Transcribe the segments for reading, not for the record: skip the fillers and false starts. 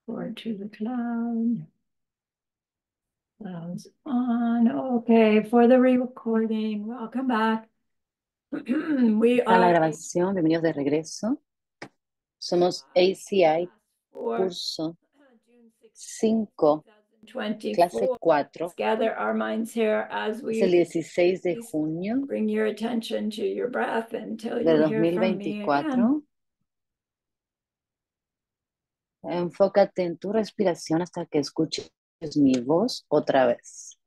Forward to the cloud. Clouds on. Okay, for the recording, welcome back. We Para la are grabación, bienvenidos de regreso. Somos ACI for curso June 5, 16, clase 4. Gather our minds here as Es we el 16 de junio bring your attention to your breath until de you hear from me again. 2024. Enfócate en tu respiración hasta que escuches mi voz otra vez.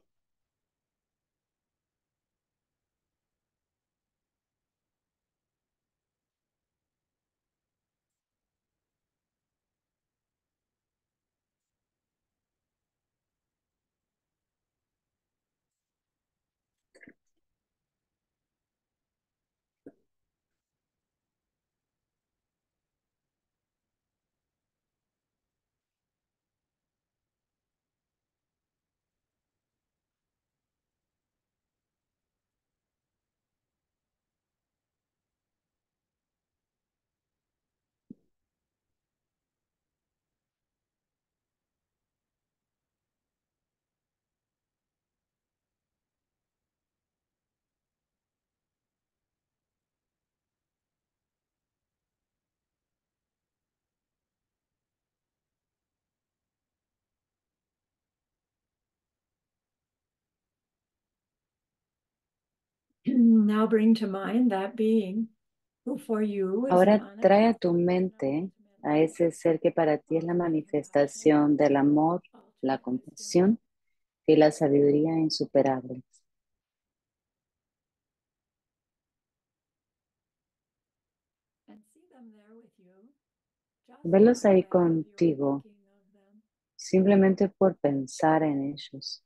Now bring to mind that being who for you is the Ahora trae a tu mente a ese ser que para ti es la manifestación del amor, la compasión y la sabiduría insuperables. Velos ahí contigo, simplemente por pensar en ellos.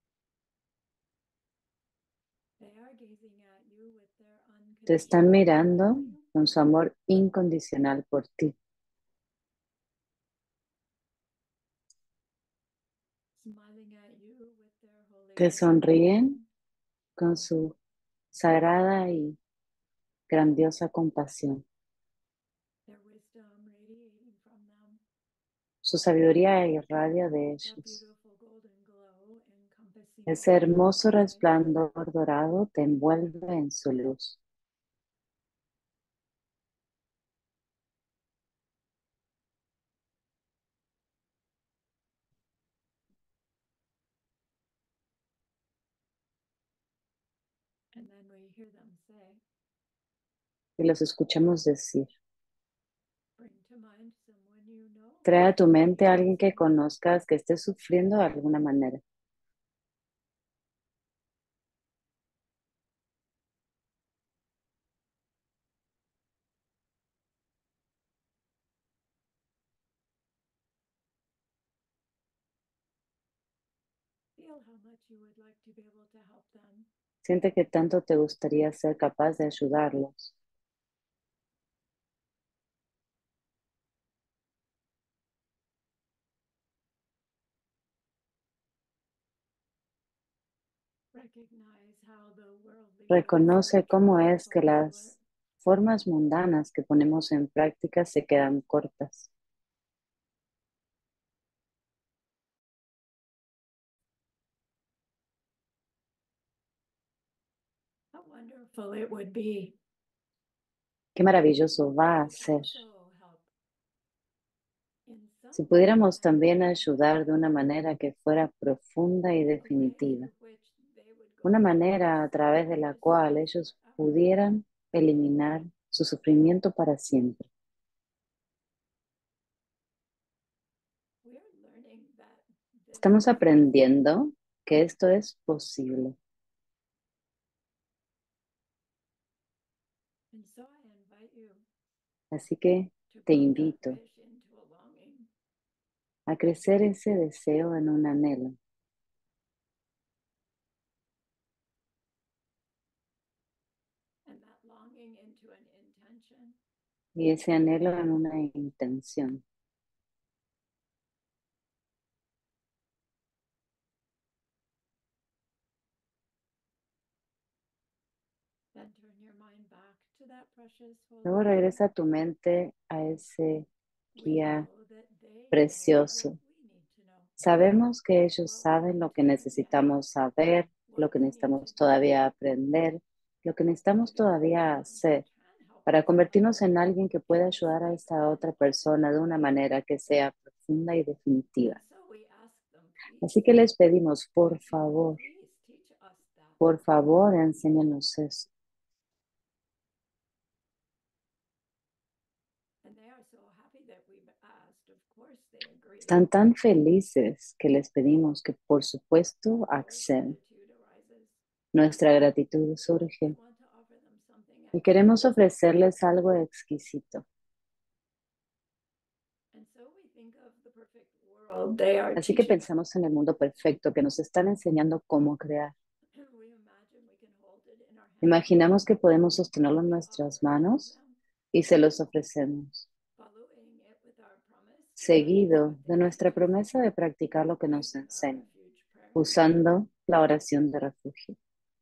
Te están mirando con su amor incondicional por ti. Te sonríen con su sagrada y grandiosa compasión. Su sabiduría irradia de ellos. Ese hermoso resplandor dorado te envuelve en su luz. Y los escuchamos decir: trae a tu mente a alguien que conozcas que esté sufriendo de alguna manera. Siente que tanto te gustaría ser capaz de ayudarlos. Reconoce cómo es que las formas mundanas que ponemos en práctica se quedan cortas. Qué maravilloso va a ser si pudiéramos también ayudar de una manera que fuera profunda y definitiva. Una manera a través de la cual ellos pudieran eliminar su sufrimiento para siempre. Estamos aprendiendo que esto es posible. Así que te invito a crecer ese deseo en un anhelo. Y ese anhelo en una intención. Luego regresa tu mente a ese guía precioso. Sabemos que ellos saben lo que necesitamos saber, lo que necesitamos todavía aprender, lo que necesitamos todavía hacer para convertirnos en alguien que pueda ayudar a esta otra persona de una manera que sea profunda y definitiva. Así que les pedimos, por favor, enséñanos eso. Están tan felices que les pedimos que, por supuesto, accedan. Nuestra gratitud surge y queremos ofrecerles algo exquisito. Así que pensamos en el mundo perfecto que nos están enseñando cómo crear. Imaginamos que podemos sostenerlo en nuestras manos y se los ofrecemos, seguido de nuestra promesa de practicar lo que nos enseña, usando la oración de refugio.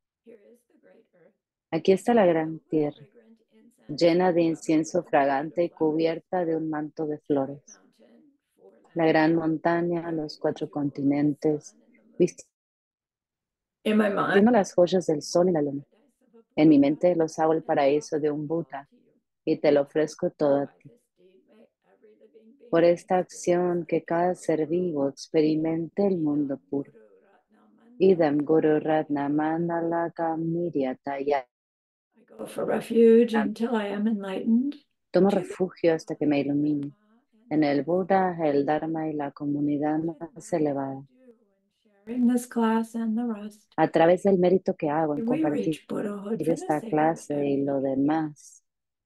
Aquí está la gran tierra, llena de incienso fragante y cubierta de un manto de flores. La gran montaña, los cuatro continentes, vistiendo las joyas del sol y la luna. En mi mente los hago el paraíso de un Buda y te lo ofrezco todo a ti. Por esta acción que cada ser vivo experimente el mundo puro. Idam Guru Ratna Mandala Miryataya. Tomo refugio hasta que me ilumine en el Buda, el Dharma y la comunidad más elevada. A través del mérito que hago en compartir esta clase y lo demás,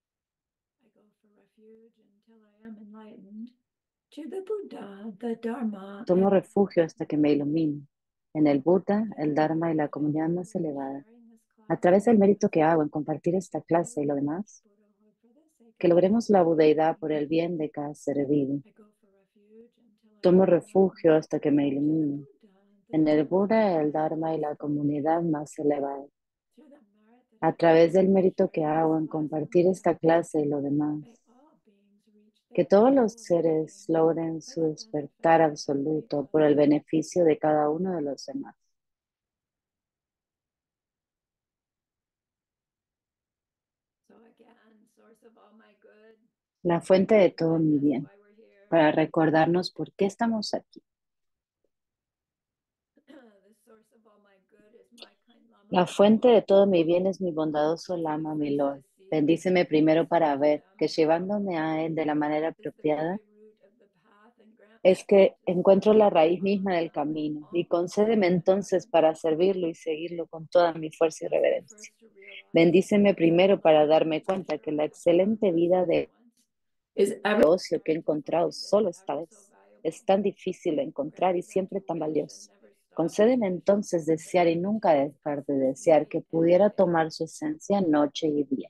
tomo refugio hasta que me ilumine en el Buda, el Dharma y la comunidad más elevada. A través del mérito que hago en compartir esta clase y lo demás, que logremos la budeidad por el bien de cada ser vivo. Tomo refugio hasta que me ilumine en el Buda, el Dharma y la comunidad más elevada. A través del mérito que hago en compartir esta clase y lo demás, que todos los seres logren su despertar absoluto por el beneficio de cada uno de los demás. La fuente de todo mi bien, para recordarnos por qué estamos aquí. La fuente de todo mi bien es mi bondadoso Lama, mi Lord. Bendíceme primero para ver que llevándome a Él de la manera apropiada, es que encuentro la raíz misma del camino y concédeme entonces para servirlo y seguirlo con toda mi fuerza y reverencia. Bendíceme primero para darme cuenta que la excelente vida de ocio que he encontrado solo esta vez es tan difícil de encontrar y siempre tan valiosa. Concédeme entonces desear y nunca dejar de desear que pudiera tomar su esencia noche y día.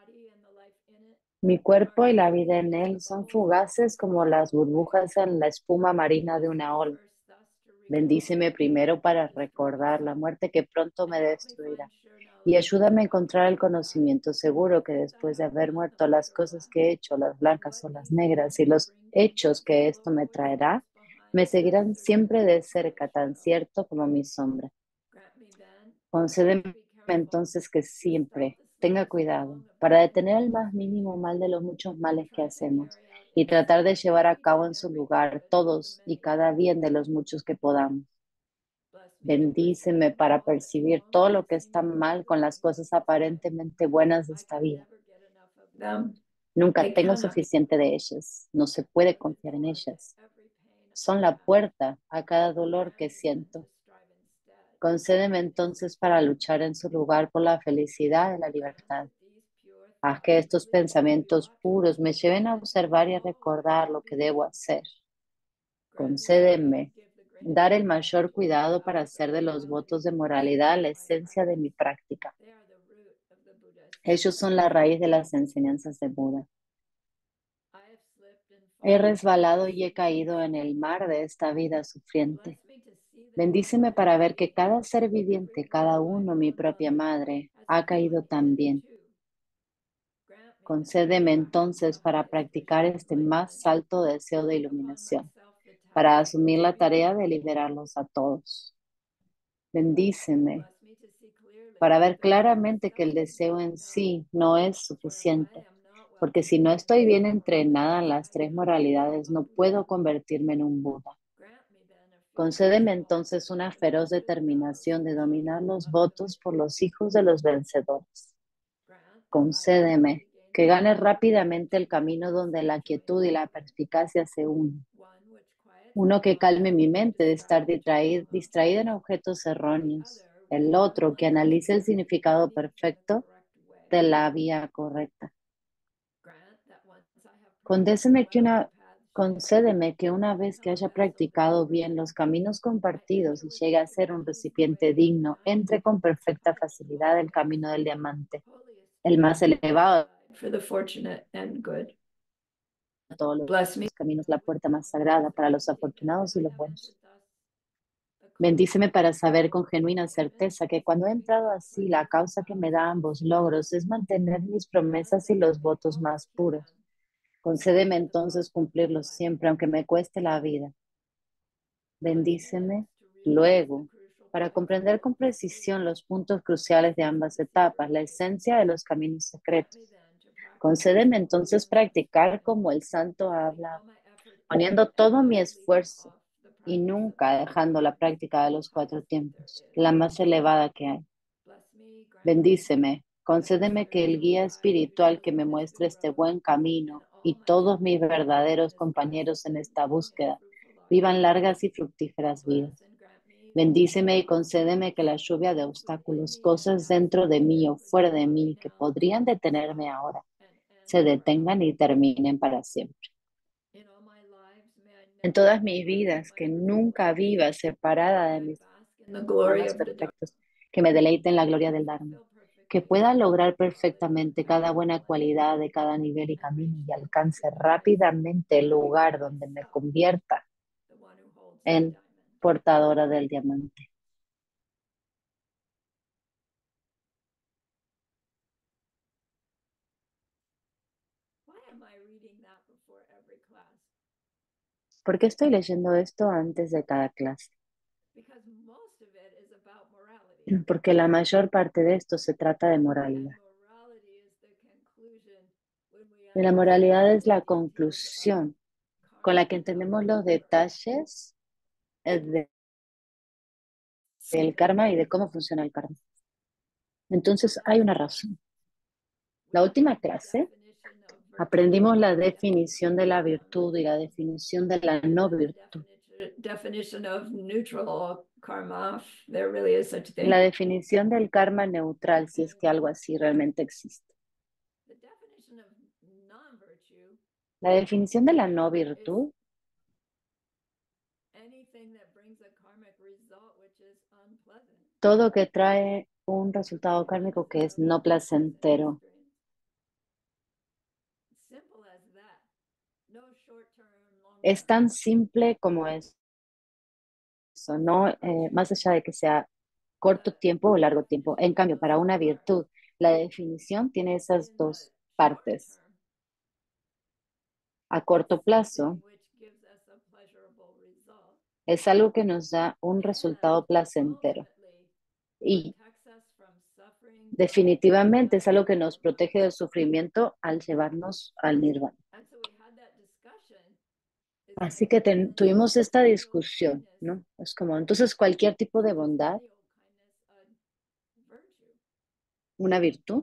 Mi cuerpo y la vida en él son fugaces como las burbujas en la espuma marina de una ola. Bendíceme primero para recordar la muerte que pronto me destruirá. Y ayúdame a encontrar el conocimiento seguro que después de haber muerto las cosas que he hecho, las blancas o las negras, y los hechos que esto me traerá, me seguirán siempre de cerca, tan cierto como mi sombra. Concédeme entonces que siempre tenga cuidado para detener el más mínimo mal de los muchos males que hacemos y tratar de llevar a cabo en su lugar todos y cada bien de los muchos que podamos. Bendíceme para percibir todo lo que está mal con las cosas aparentemente buenas de esta vida. Nunca tengo suficiente de ellas, no se puede confiar en ellas. Son la puerta a cada dolor que siento. Concédeme entonces para luchar en su lugar por la felicidad y la libertad. Haz que estos pensamientos puros me lleven a observar y a recordar lo que debo hacer. Concédeme dar el mayor cuidado para hacer de los votos de moralidad la esencia de mi práctica. Ellos son la raíz de las enseñanzas de Buda. He resbalado y he caído en el mar de esta vida sufriente. Bendíceme para ver que cada ser viviente, cada uno, mi propia madre, ha caído también. Concédeme entonces para practicar este más alto deseo de iluminación. para asumir la tarea de liberarlos a todos. Bendíceme para ver claramente que el deseo en sí no es suficiente, porque si no estoy bien entrenada en las tres moralidades, no puedo convertirme en un Buda. Concédeme entonces una feroz determinación de dominar los votos por los hijos de los vencedores. Concédeme que gane rápidamente el camino donde la quietud y la perspicacia se unen. Uno que calme mi mente de estar distraída en objetos erróneos. El otro que analice el significado perfecto de la vía correcta. Concédeme que una, concédeme que una vez que haya practicado bien los caminos compartidos y llegue a ser un recipiente digno, entre con perfecta facilidad el camino del diamante, el más elevado For the fortunate and good. de todos los Bless me. caminos, la puerta más sagrada para los afortunados y los buenos. Bendíceme para saber con genuina certeza que cuando he entrado así, la causa que me da ambos logros es mantener mis promesas y los votos más puros. Concédeme entonces cumplirlos siempre, aunque me cueste la vida. Bendíceme luego para comprender con precisión los puntos cruciales de ambas etapas, la esencia de los caminos secretos. Concédeme entonces practicar como el santo habla, poniendo todo mi esfuerzo y nunca dejando la práctica de los cuatro tiempos, la más elevada que hay. Bendíceme, concédeme que el guía espiritual que me muestre este buen camino y todos mis verdaderos compañeros en esta búsqueda vivan largas y fructíferas vidas. Bendíceme y concédeme que la lluvia de obstáculos, cosas dentro de mí o fuera de mí que podrían detenerme ahora, se detengan y terminen para siempre. En todas mis vidas, que nunca viva separada de mis The glory hermanos of the Dharma. perfectos, que me deleite en la gloria del Dharma, que pueda lograr perfectamente cada buena cualidad de cada nivel y camino y alcance rápidamente el lugar donde me convierta en portadora del diamante. Why am I reading that before every class? ¿Por qué estoy leyendo esto antes de cada clase? Because most of it is about morality. Porque la mayor parte de esto se trata de And moralidad. morality is the conclusion when we Y la moralidad understand es la the details of conclusión con la karma. que entendemos los detalles del karma y de cómo funciona el karma. Entonces hay una razón. La última clase aprendimos la definición de la virtud y la definición de la no virtud. Definition of neutral karma, if there really is such a La thing. definición del karma neutral, si es que algo así realmente existe. The definition of non-virtue La definición de la no is virtud, anything that brings a karmic result which is unpleasant. todo que trae un resultado kármico que es no placentero. Simple as that. No short term, long Es term. tan simple como eso, no más allá de que sea corto tiempo o largo tiempo. En cambio, para una virtud, la definición tiene esas dos partes. A corto plazo, es algo que nos da un resultado placentero y definitivamente es algo que nos protege del sufrimiento al llevarnos al nirvana. Así que tuvimos esta discusión, ¿no? Es como, entonces cualquier tipo de bondad, una virtud,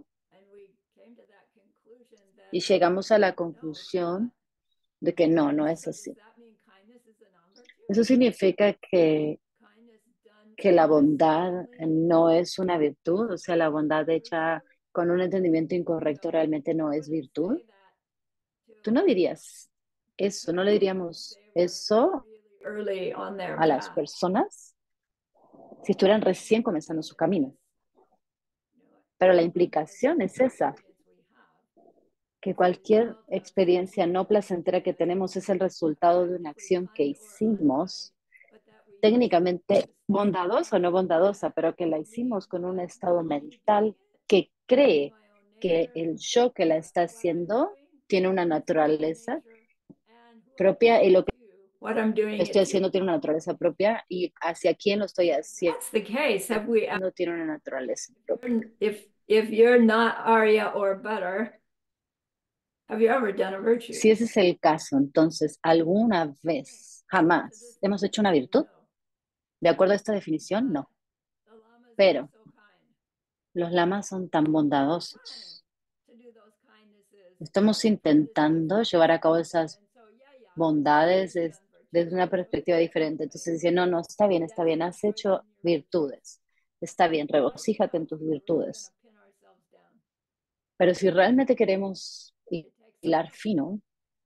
y llegamos a la conclusión de que no, no es así. Eso significa que la bondad no es una virtud, o sea, la bondad hecha con un entendimiento incorrecto realmente no es virtud. Tú no dirías eso, no le diríamos eso Early on their a las path. personas si estuvieran recién comenzando su camino. Pero la implicación es esa, que cualquier experiencia no placentera que tenemos es el resultado de una acción que hicimos, técnicamente bondadosa o no bondadosa, pero que la hicimos con un estado mental que cree que el yo que la está haciendo tiene una naturaleza propia y lo que what I'm doing estoy is haciendo tiene una naturaleza propia y hacia quién lo estoy haciendo that's the case. Have we tiene una naturaleza propia. if you're not Arya or better, have you ever done a virtue? Si ese es el caso, entonces, ¿alguna vez, jamás, hemos hecho una virtud? De acuerdo a esta definición, no. Pero los lamas son tan bondadosos. Estamos intentando llevar a cabo esas bondades desde una perspectiva diferente. Entonces dice, no, no, está bien, has hecho virtudes. Está bien, regocíjate en tus virtudes. Pero si realmente queremos hilar fino,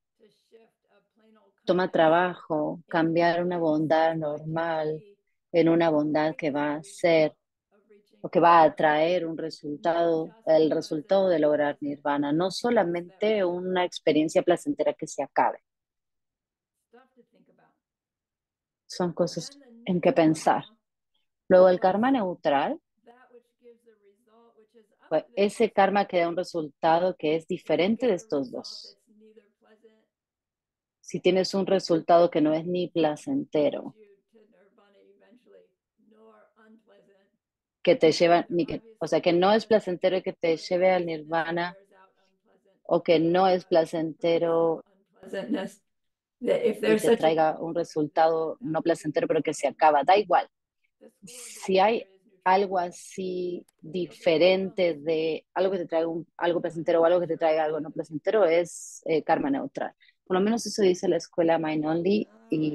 toma trabajo cambiar una bondad normal en una bondad que va a ser o que va a traer un resultado, el resultado de lograr nirvana, no solamente una experiencia placentera que se acabe. Son cosas en que pensar. Luego el karma neutral, pues ese karma que da un resultado que es diferente de estos dos. Si tienes un resultado que no es ni placentero, que te lleva, ni que, o sea, que no es placentero y que te lleve al nirvana, o que no es placentero y te traiga un resultado no placentero, pero que se acaba, da igual. Si hay algo así diferente de algo que te traiga algo placentero o algo que te traiga algo no placentero, es karma neutral. Por lo menos eso dice la escuela Mind Only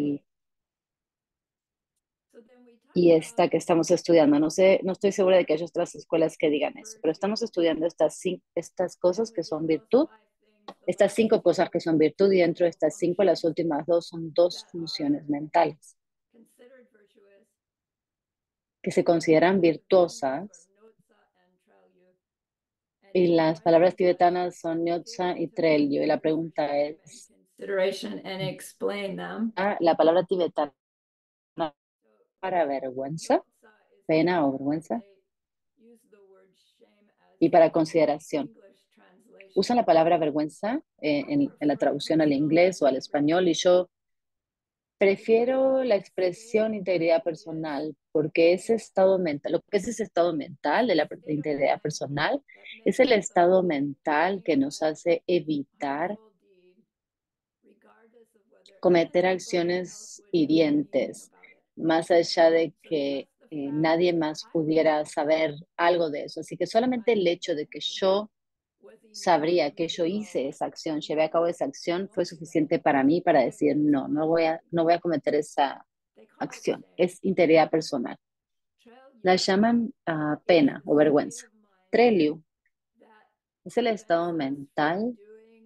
y esta que estamos estudiando. No sé, no estoy segura de que haya otras escuelas que digan eso, pero estamos estudiando estas cosas que son virtud, estas 5 cosas que son virtud, y dentro de estas 5, las últimas 2 son 2 funciones mentales que se consideran virtuosas, y las palabras tibetanas son Nyotsa y Trello, y la pregunta es, la palabra tibetana para vergüenza, pena o vergüenza, y para consideración. Usan la palabra vergüenza en la traducción al inglés o al español, y yo prefiero la expresión integridad personal, porque ese estado mental, lo que es ese estado mental de la integridad personal, es el estado mental que nos hace evitar cometer acciones hirientes, más allá de que nadie más pudiera saber algo de eso. Así que solamente el hecho de que yo sabría que yo hice esa acción, llevé a cabo esa acción, fue suficiente para mí para decir, no, no voy a cometer esa acción. Es integridad personal. La llaman pena o vergüenza. Trelio es el estado mental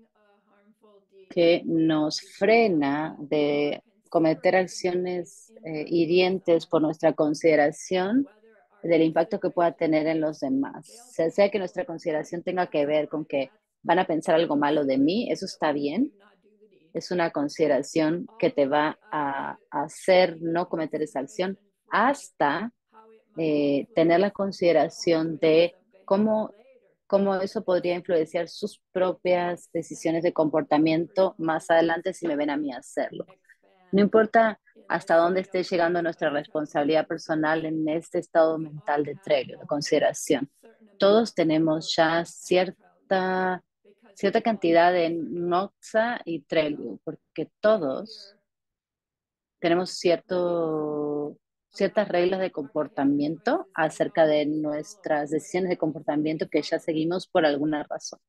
que nos frena de cometer acciones hirientes por nuestra consideración del impacto que pueda tener en los demás. Sea que nuestra consideración tenga que ver con que van a pensar algo malo de mí, eso está bien. Es una consideración que te va a hacer no cometer esa acción hasta tener la consideración de cómo eso podría influenciar sus propias decisiones de comportamiento más adelante si me ven a mí hacerlo. No importa hasta dónde esté llegando nuestra responsabilidad personal en este estado mental de tregua, de consideración. Todos tenemos ya cierta cantidad de noxa y trelio, porque todos tenemos ciertas reglas de comportamiento acerca de nuestras decisiones de comportamiento que ya seguimos por alguna razón.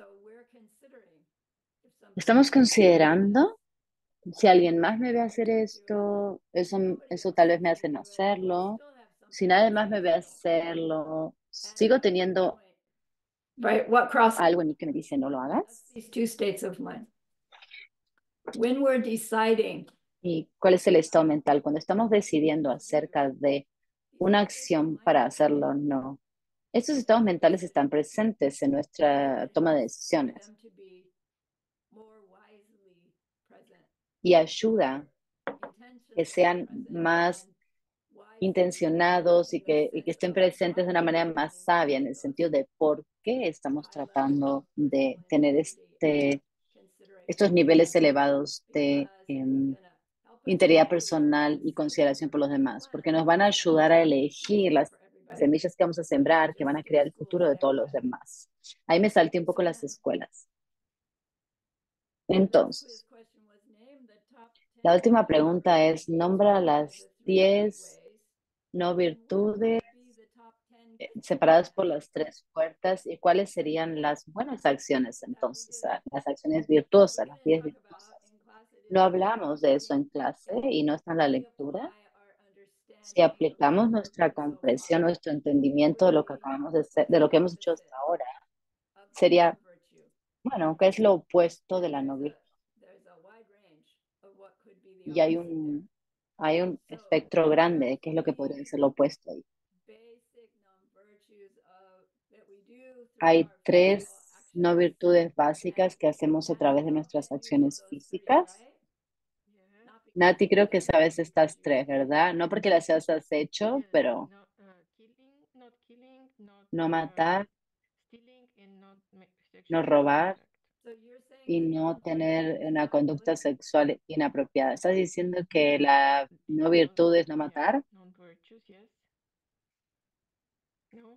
Estamos considerando si alguien más me ve hacer esto, eso tal vez me hace no hacerlo. Si nadie más me ve hacerlo, sigo teniendo Right, what crosses algo en mí que me dice no lo hagas. these two states of mind? When we're deciding, ¿Y cuál es el estado mental? Cuando estamos decidiendo acerca de una acción para hacerlo o no, estos estados mentales están presentes en nuestra toma de decisiones y ayuda que sean más intencionados y que estén presentes de una manera más sabia en el sentido de por qué estamos tratando de tener estos niveles elevados de integridad personal y consideración por los demás, porque nos van a ayudar a elegir las semillas que vamos a sembrar, que van a crear el futuro de todos los demás. Ahí me salté un poco las escuelas. Entonces, la última pregunta es, nombra las 10 no virtudes separadas por las tres puertas y cuáles serían las buenas acciones entonces, las acciones virtuosas, las 10 virtuosas. No hablamos de eso en clase y no está en la lectura. Si aplicamos nuestra comprensión, nuestro entendimiento de lo que acabamos de hacer, de lo que hemos hecho hasta ahora, sería, bueno, ¿qué es lo opuesto de la no virtud? Y hay un espectro grande de qué es lo que podría ser lo opuesto ahí. Hay tres no virtudes básicas que hacemos a través de nuestras acciones físicas. Nati, creo que sabes estas tres, ¿verdad? No porque las hayas hecho, Yes, pero no, not killing, not no matar, stealing, and not no sexual robar misconduct. y no tener una conducta sexual inapropiada. ¿Estás diciendo que la These no are non, virtud es no yeah, matar? non-virtues, yes. No.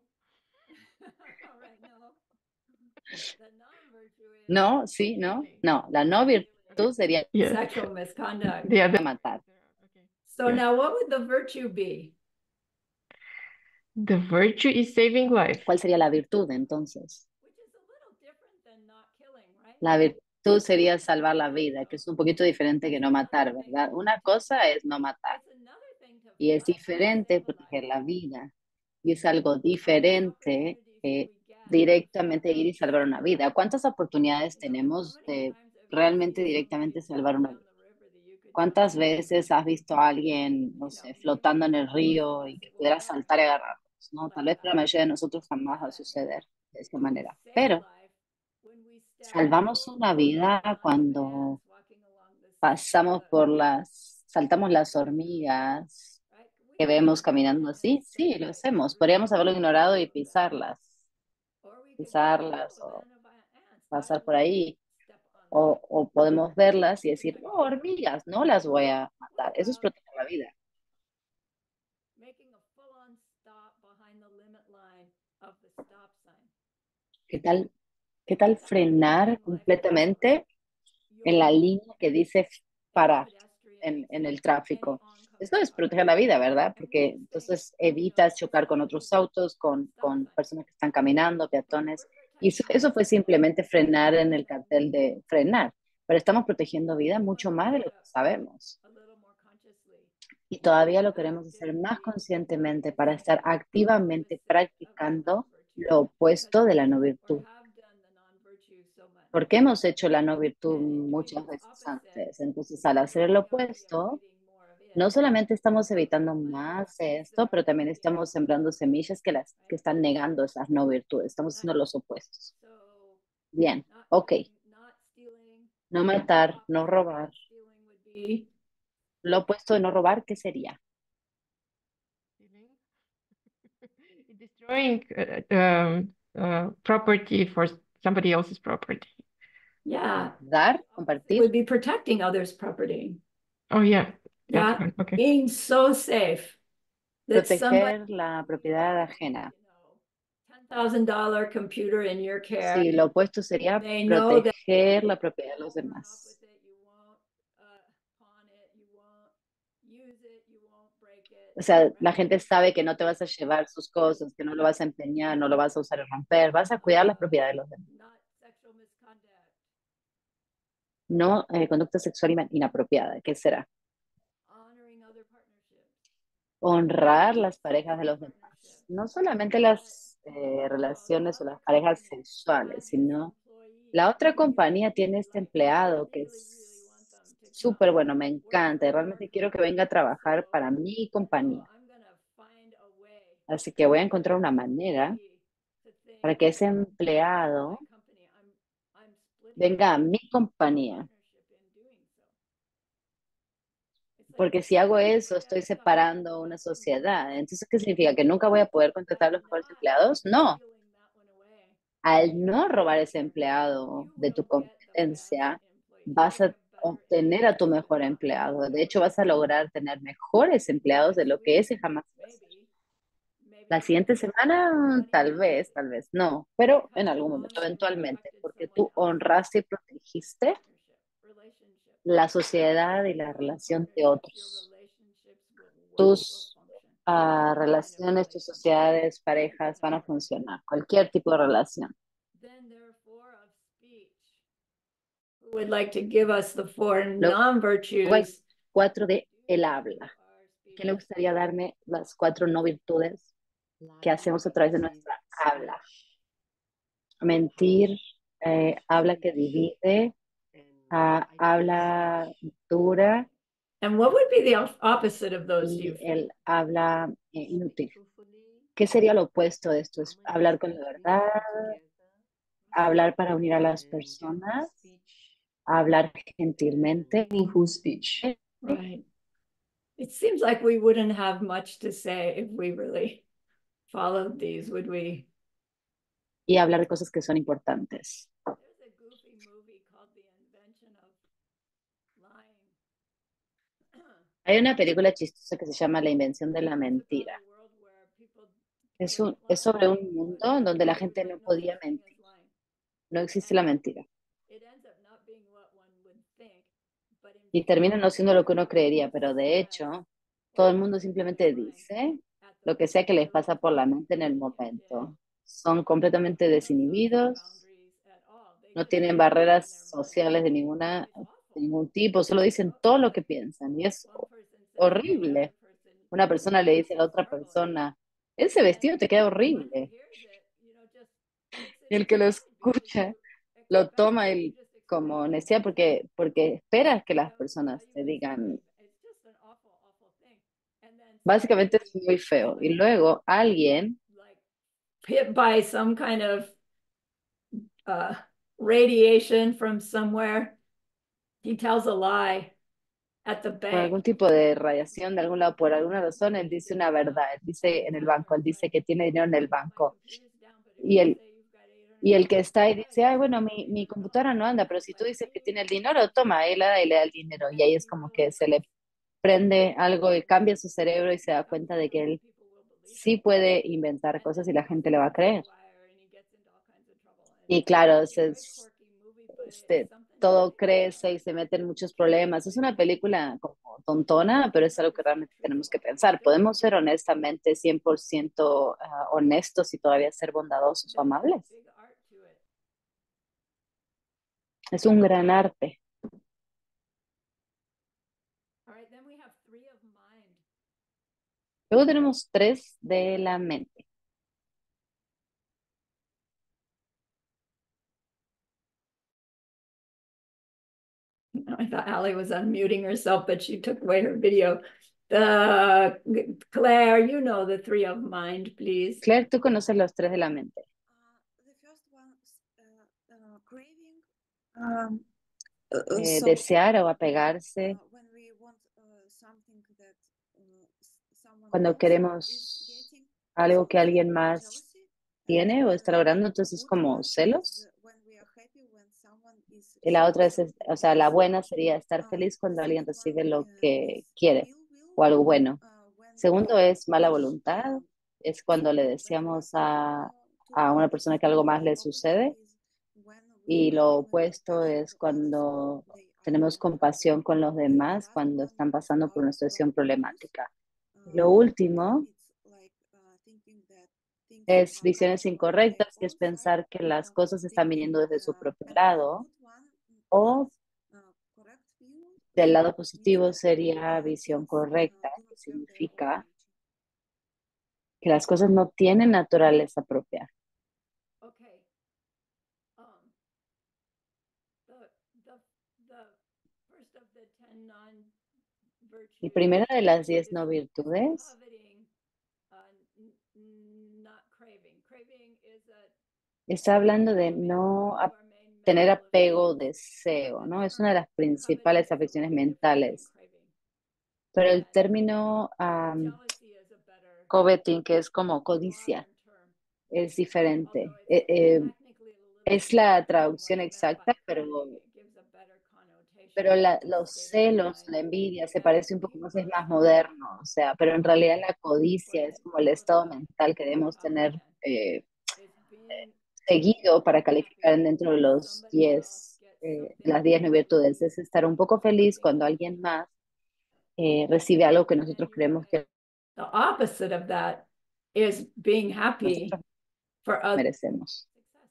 No, sí, no, Stealing. no. La no Okay. virtud sería Yes. Sexual misconduct. The other. matar. Okay. So Yes. now what would the virtue be? The virtue is saving life. ¿Cuál sería la virtud entonces? La virtud sería salvar la vida, que es un poquito diferente que no matar, ¿verdad? Una cosa es no matar y es diferente proteger la vida y es algo diferente directamente ir y salvar una vida. ¿Cuántas oportunidades tenemos de realmente directamente salvar una vida? ¿Cuántas veces has visto a alguien, no sé, flotando en el río y que pudiera saltar y agarrarlos, ¿no? Tal vez para la mayoría de nosotros jamás va a suceder de esta manera, pero salvamos una vida cuando pasamos por saltamos las hormigas que vemos caminando así, sí, lo hacemos. Podríamos haberlo ignorado y pisarlas o pasar por ahí. O podemos verlas y decir, oh, hormigas, no las voy a matar. Eso es proteger la vida. ¿Qué tal, qué tal frenar completamente en la línea que dice parar en el tráfico? Eso es proteger la vida, ¿verdad? Porque entonces evitas chocar con otros autos, con personas que están caminando, peatones. Y eso fue simplemente frenar en el cartel de frenar. Pero estamos protegiendo vida mucho más de lo que sabemos. Y todavía lo queremos hacer más conscientemente para estar activamente practicando lo opuesto de la no virtud. Porque hemos hecho la no virtud muchas veces antes. Entonces, al hacer lo opuesto, no solamente estamos evitando más esto, pero también estamos sembrando semillas que están negando esas no virtudes. Estamos haciendo los opuestos. Bien, ok. No matar, no robar. Lo opuesto de no robar, ¿qué sería? Stealing. Destroying property for somebody else's property. Yeah, Dar, it compartir, would be protecting others' property. Oh yeah, that's Yeah, one. Okay. being so safe that somebody, proteger la propiedad ajena. $10,000 computer in your care, Sí, lo opuesto sería they know that proteger la propiedad de los demás. O sea, la gente sabe que no te vas a llevar sus cosas, que no lo vas a empeñar, no lo vas a usar y romper, vas a cuidar la propiedad de los demás. No conducta sexual inapropiada, ¿qué será? Honrar las parejas de los demás. No solamente las relaciones o las parejas sexuales, sino la otra compañía tiene este empleado que es súper bueno, me encanta y realmente quiero que venga a trabajar para mi compañía. Así que voy a encontrar una manera para que ese empleado venga a mi compañía. Porque si hago eso, estoy separando una sociedad. Entonces, ¿qué significa? ¿Que nunca voy a poder contratar a los mejores empleados? No. Al no robar ese empleado de tu competencia, vas a obtener a tu mejor empleado. De hecho, vas a lograr tener mejores empleados de lo que ese jamás va a ser. La siguiente semana, tal vez no, pero en algún momento, eventualmente, porque tú honraste y protegiste la sociedad y la relación de otros. Tus relaciones, tus sociedades, parejas van a funcionar, cualquier tipo de relación. Would like to give us the four Luego hay non-virtues. 4 de el habla. ¿Qué le gustaría darme las 4 no virtudes que hacemos a través de nuestra habla? Mentir, habla que divide, habla dura And what would be the opposite of those, do y you think? el habla inútil. ¿Qué sería lo opuesto de esto? Es hablar con la verdad, hablar para unir a las personas, hablar gentilmente meaningful speech. Right. It seems like we wouldn't have much to say if we really followed these, would we? y hablar de cosas que son importantes. There's a goofy movie called The Invention of Lying. Hay una película chistosa que se llama La invención de la mentira. Es sobre un mundo en donde la gente no podía mentir. No existe la mentira. Y termina no siendo lo que uno creería, pero de hecho, todo el mundo simplemente dice lo que sea que les pasa por la mente en el momento. Son completamente desinhibidos, no tienen barreras sociales de ningún tipo, solo dicen todo lo que piensan y es horrible. Una persona le dice a la otra persona, ese vestido te queda horrible. Y el que lo escucha lo toma como necesidad porque esperas que las personas te digan, básicamente es muy feo. Y luego alguien Hit by some kind of radiation from somewhere, he tells a lie at the por algún bank. tipo de radiación de algún lado, por alguna razón, él dice una verdad, él dice en el banco, él dice que tiene dinero en el banco. Y el que está ahí dice, ay, bueno, mi computadora no anda, pero si tú dices que tiene el dinero, toma, él y le da el dinero. Y ahí es como que se le prende algo y cambia su cerebro y se da cuenta de que él sí puede inventar cosas y la gente le va a creer. Y claro, todo crece y se mete en muchos problemas. Es una película como tontona, pero es algo que realmente tenemos que pensar. ¿Podemos ser honestamente 100% honestos y todavía ser bondadosos o amables? Es un gran arte. Luego tenemos 3 de la mente. I thought Allie was unmuting herself, but she took away her video. Claire, you know the 3 of mind, please. Claire, tú conoces los 3 de la mente. The first one, craving. So, Desear o apegarse. when we want something that someone Cuando else queremos is getting, algo que alguien it's más jealousy. tiene o está logrando, entonces es como celos. Y la otra es, o sea, la buena sería estar feliz cuando alguien recibe lo que quiere o algo bueno. Segundo es mala voluntad, es cuando le deseamos a una persona que algo más le sucede. Y lo opuesto es cuando tenemos compasión con los demás cuando están pasando por una situación problemática. Lo último es visiones incorrectas, que es pensar que las cosas están viniendo desde su propio lado, o del lado positivo sería visión correcta, que significa que las cosas no tienen naturaleza propia. Okay. The first of the 10 non-virtues. Y primera de las 10 no virtudes está hablando de no tener apego o deseo, ¿no? Es una de las principales afecciones mentales. Pero el término coveting, que es como codicia, es diferente. Es la traducción exacta, pero pero los celos, la envidia se parece un poco más, es más moderno, o sea, pero en realidad la codicia es como el estado mental que debemos tener seguido para calificar dentro de los 10, las 10 no virtudes. Es estar un poco feliz cuando alguien más recibe algo que nosotros creemos que The opposite of that is being happy nosotros for others. merecemos.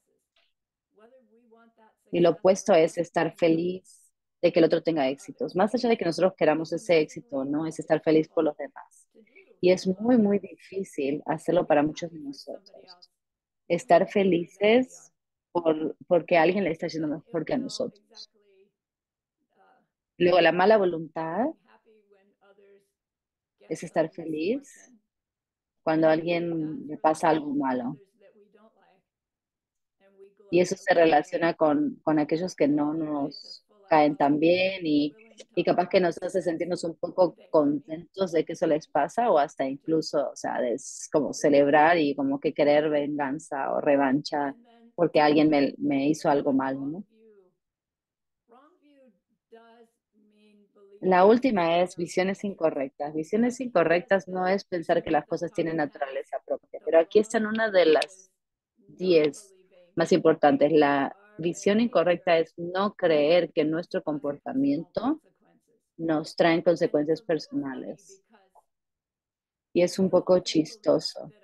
Y lo opuesto es estar feliz de que el otro tenga éxitos. Más allá de que nosotros queramos ese éxito, ¿no? Es estar feliz por los demás. Y es muy, muy difícil hacerlo para muchos de nosotros. Estar felices porque a alguien le está yendo mejor que a nosotros. Luego, la mala voluntad es estar feliz cuando a alguien le pasa algo malo. Y eso se relaciona con aquellos que no nos caen tan bien y capaz que nos hace sentirnos un poco contentos de que eso les pasa o hasta incluso, o sea, es como celebrar y como que querer venganza o revancha porque alguien me hizo algo malo, ¿no? La última es visiones incorrectas. Visiones incorrectas no es pensar que las cosas tienen naturaleza propia, pero aquí están una de las 10 más importantes. La visión incorrecta es no creer que nuestro comportamiento nos trae consecuencias personales. Y es un poco chistoso.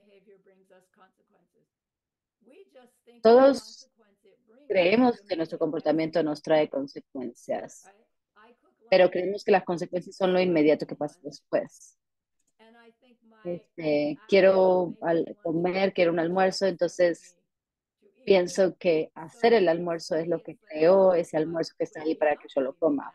Todos creemos que nuestro comportamiento nos trae consecuencias, pero creemos que las consecuencias son lo inmediato que pasa después. Quiero comer, quiero un almuerzo, entonces pienso que hacer el almuerzo es lo que creó ese almuerzo que está ahí para que yo lo coma.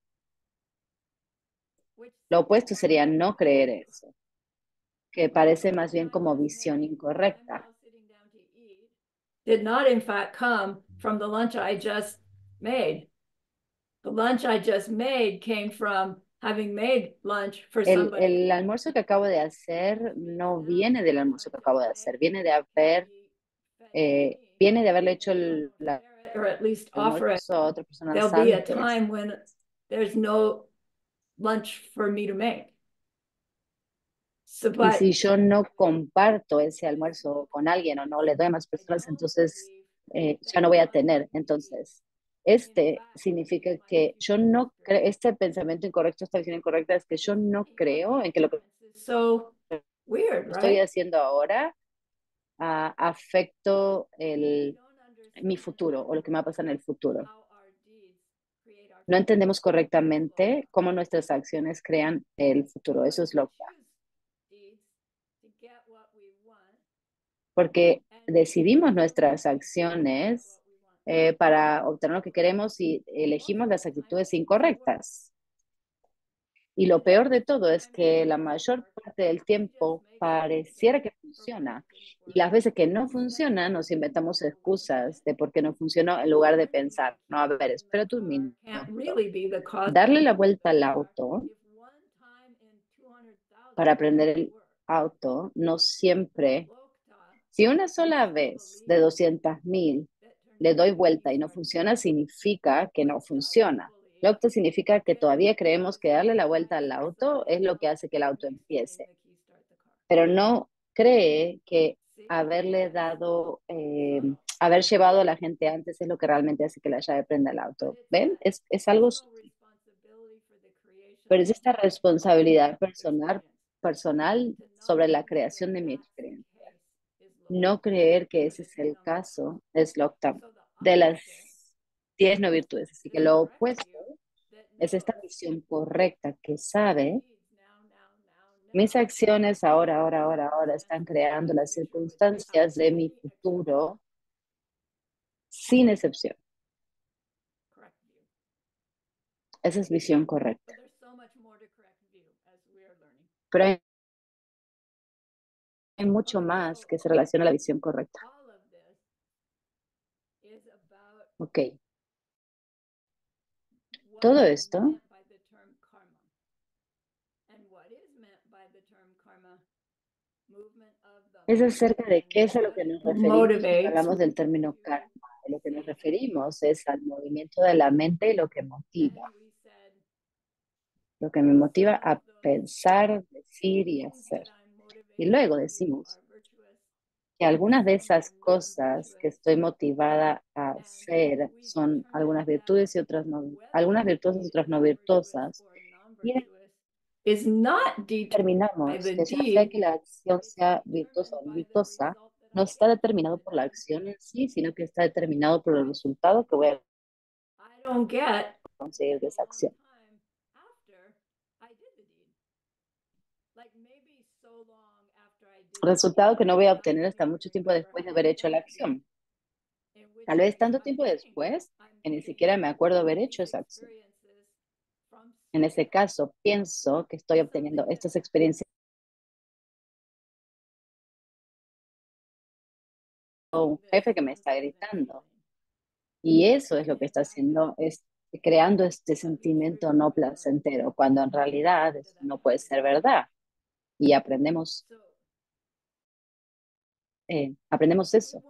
Lo opuesto sería no creer eso, que parece más bien como visión incorrecta. Did not in fact come from the lunch I just made. The lunch I just made came from having made lunch for somebody. El almuerzo que acabo de hacer no viene del almuerzo que acabo de hacer, viene viene de haberle hecho el or at least offer it. almuerzo a otras personas There'll be a antes. time when there's no lunch for me to make. So, Y but si yo no comparto ese almuerzo con alguien o no le doy a más personas, entonces ya no voy a tener. Entonces, este significa que yo no creo, este pensamiento incorrecto, esta visión incorrecta es que yo no creo en que lo que so weird, estoy right? haciendo ahora afecto mi futuro o lo que me va a pasar en el futuro. No entendemos correctamente cómo nuestras acciones crean el futuro. Eso es lo que porque decidimos nuestras acciones para obtener lo que queremos y elegimos las actitudes incorrectas. Y lo peor de todo es que la mayor parte del tiempo pareciera que funciona. Y las veces que no funciona, nos inventamos excusas de por qué no funcionó en lugar de pensar, no, a ver, espérate un minuto. Darle la vuelta al auto para aprender el auto no siempre. Si una sola vez de 200.000 le doy vuelta y no funciona, significa que no funciona. Lo que significa que todavía creemos que darle la vuelta al auto es lo que hace que el auto empiece, pero no cree que haberle dado, haber llevado a la gente antes es lo que realmente hace que la llave prenda el auto. ¿Ven? Es algo sutil, pero es esta responsabilidad personal sobre la creación de mi experiencia. No creer que ese es el caso es lo octavo de las 10 no virtudes. Así que lo opuesto es esta visión correcta que sabe mis acciones ahora están creando las circunstancias de mi futuro sin excepción. Esa es visión correcta. Pero hay mucho más que se relaciona a la visión correcta. Ok. Todo esto es acerca de qué es a lo que nos referimos cuando hablamos del término karma, lo que nos referimos es al movimiento de la mente y lo que motiva. Lo que me motiva a pensar, decir y hacer. Y luego decimos que algunas de esas cosas que estoy motivada a hacer son algunas virtudes y otras no, algunas virtuosas y otras no virtuosas. Y is not determinamos the que ya sea deed. que la acción sea virtuosa o no virtuosa, no está determinado por la acción en sí, sino que está determinado por el resultado que voy a I don't get conseguir de esa acción. Resultado que no voy a obtener hasta mucho tiempo después de haber hecho la acción. Tal vez tanto tiempo después que ni siquiera me acuerdo haber hecho esa acción. En ese caso, pienso que estoy obteniendo estas experiencias o un jefe que me está gritando. Y eso es lo que está haciendo, es creando este sentimiento no placentero, cuando en realidad eso no puede ser verdad. Y aprendemos eso.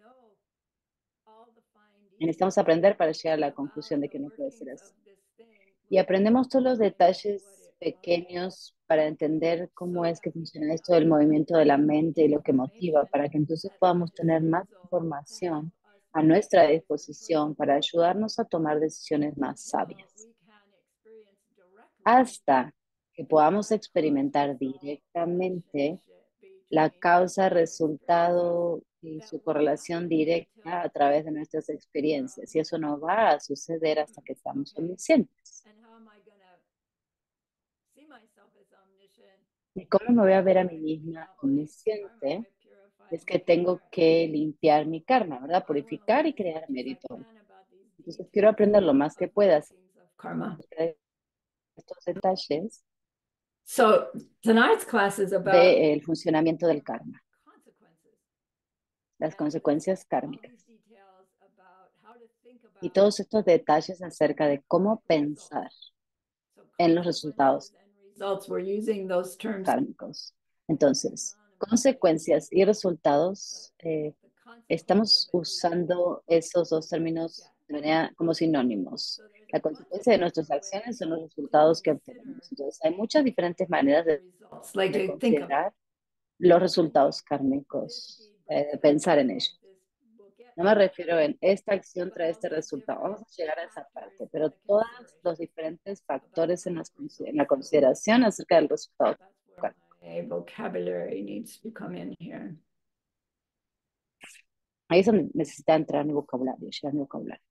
Y necesitamos aprender para llegar a la conclusión de que no puede ser así. Y aprendemos todos los detalles pequeños para entender cómo es que funciona esto del movimiento de la mente y lo que motiva, para que entonces podamos tener más información a nuestra disposición para ayudarnos a tomar decisiones más sabias. Hasta que podamos experimentar directamente la causa, resultado y su correlación directa a través de nuestras experiencias. Y eso no va a suceder hasta que seamos omniscientes. ¿Y cómo me voy a ver a mí misma omnisciente? Es que tengo que limpiar mi karma, ¿verdad? Purificar y crear mérito. Entonces quiero aprender lo más que pueda Karma. acerca de estos detalles So tonight's class is about del funcionamiento del karma, las consecuencias kármicas. Y todos estos detalles acerca de cómo pensar en los resultados kármicos. Entonces, consecuencias y resultados, estamos usando esos dos términos de manera como sinónimos. La consecuencia de nuestras acciones son los resultados que obtenemos. Entonces, hay muchas diferentes maneras de considerar los resultados kármicos, de pensar en ellos. No me refiero en esta acción trae este resultado. Vamos a llegar a esa parte, pero todos los diferentes factores en la consideración acerca del resultado. vocabulary needs to come in here. Ahí es donde necesita entrar mi vocabulario, llegar mi vocabulario.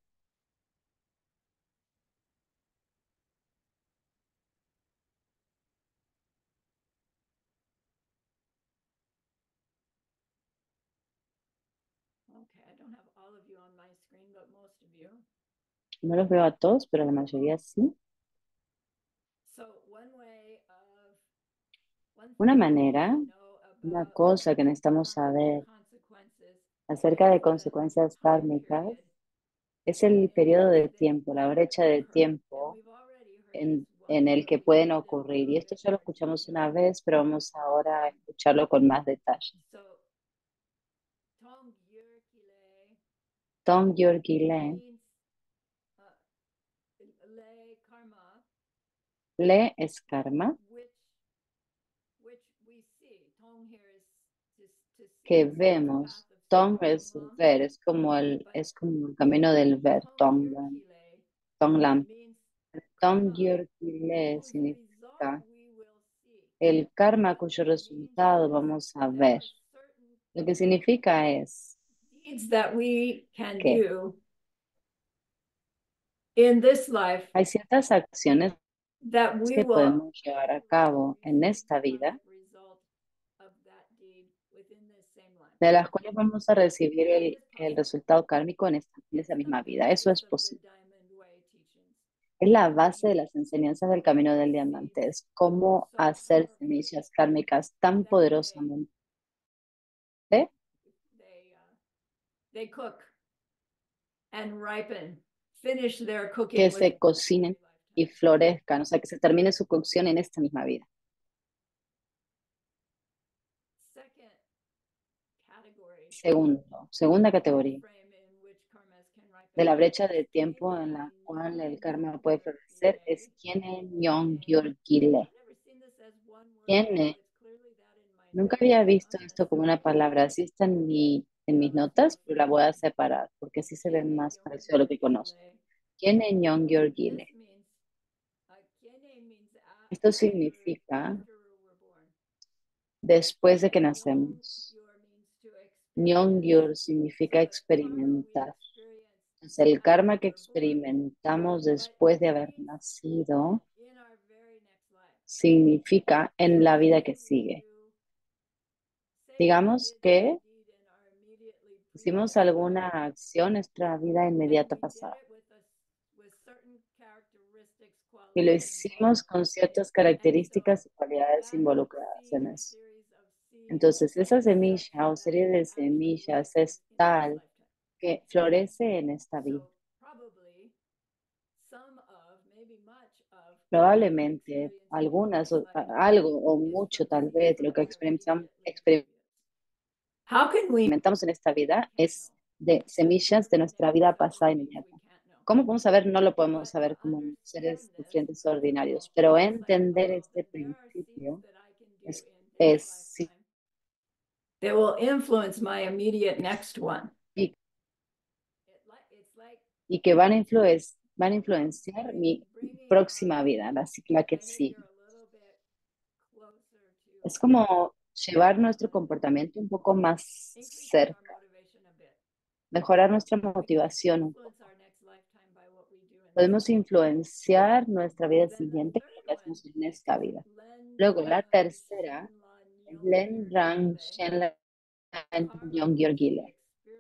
Okay, I don't have all of you on my screen, but most of you. No los veo a todos, pero la mayoría sí. Una manera, una cosa que necesitamos saber acerca de consecuencias kármicas es el periodo de tiempo, la brecha de tiempo en el que pueden ocurrir. Y esto ya lo escuchamos una vez, pero vamos ahora a escucharlo con más detalle. Tom Yorkile, le es karma, que vemos. Tong es ver, es como el camino del ver, Tonglam. Tonglam. Tong Yorkile significa el karma cuyo resultado vamos a ver. Lo que significa es That we can que do in this life hay ciertas acciones that we que will podemos llevar a cabo en esta vida, de las cuales vamos a recibir el resultado kármico en esa misma vida. Eso es posible. Es la base de las enseñanzas del camino del diamante. Es cómo hacer semillas kármicas tan poderosamente they cook and ripen, finish their cooking que se cocinen y florezcan, o sea, que se termine su cocción en esta misma vida. Segunda categoría, de la brecha de tiempo en la cual el karma puede florecer es Kiene Nyongyor Gile. Kiene, nunca había visto esto como una palabra, así está en mis notas, pero la voy a separar porque así se ve más parecido a lo que conozco. Kiene Nyongyor Gile. Esto significa después de que nacemos. Nyongyur significa experimentar. Entonces, el karma que experimentamos después de haber nacido significa en la vida que sigue. Digamos que hicimos alguna acción en nuestra vida inmediata pasada y lo hicimos con ciertas características y cualidades involucradas en eso. Entonces, esa semilla o serie de semillas es tal que florece en esta vida. Probablemente algunas, algo o mucho tal vez de lo que experimentamos en esta vida es de semillas de nuestra vida pasada inmediata. ¿Cómo podemos saber? No lo podemos saber como seres sufrientes ordinarios, pero entender este principio es That will influence my immediate next one. y que van a influenciar mi próxima vida, la que sigue. Es como llevar nuestro comportamiento un poco más cerca, mejorar nuestra motivación un poco. Podemos influenciar nuestra vida siguiente con lo que hacemos en esta vida. Luego, la tercera, Len Rang Shen Yongyur Gile.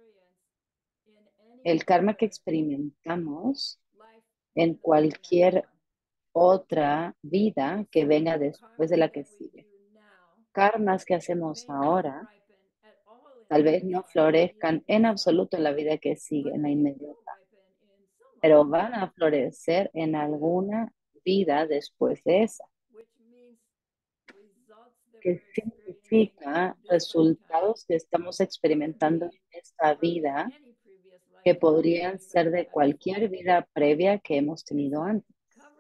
El karma que experimentamos en cualquier otra vida que venga después de la que sigue. Karmas que hacemos ahora tal vez no florezcan en absoluto en la vida que sigue, en la inmediata, pero van a florecer en alguna vida después de esa. ¿Qué significa resultados que estamos experimentando en esta vida que podrían ser de cualquier vida previa que hemos tenido antes?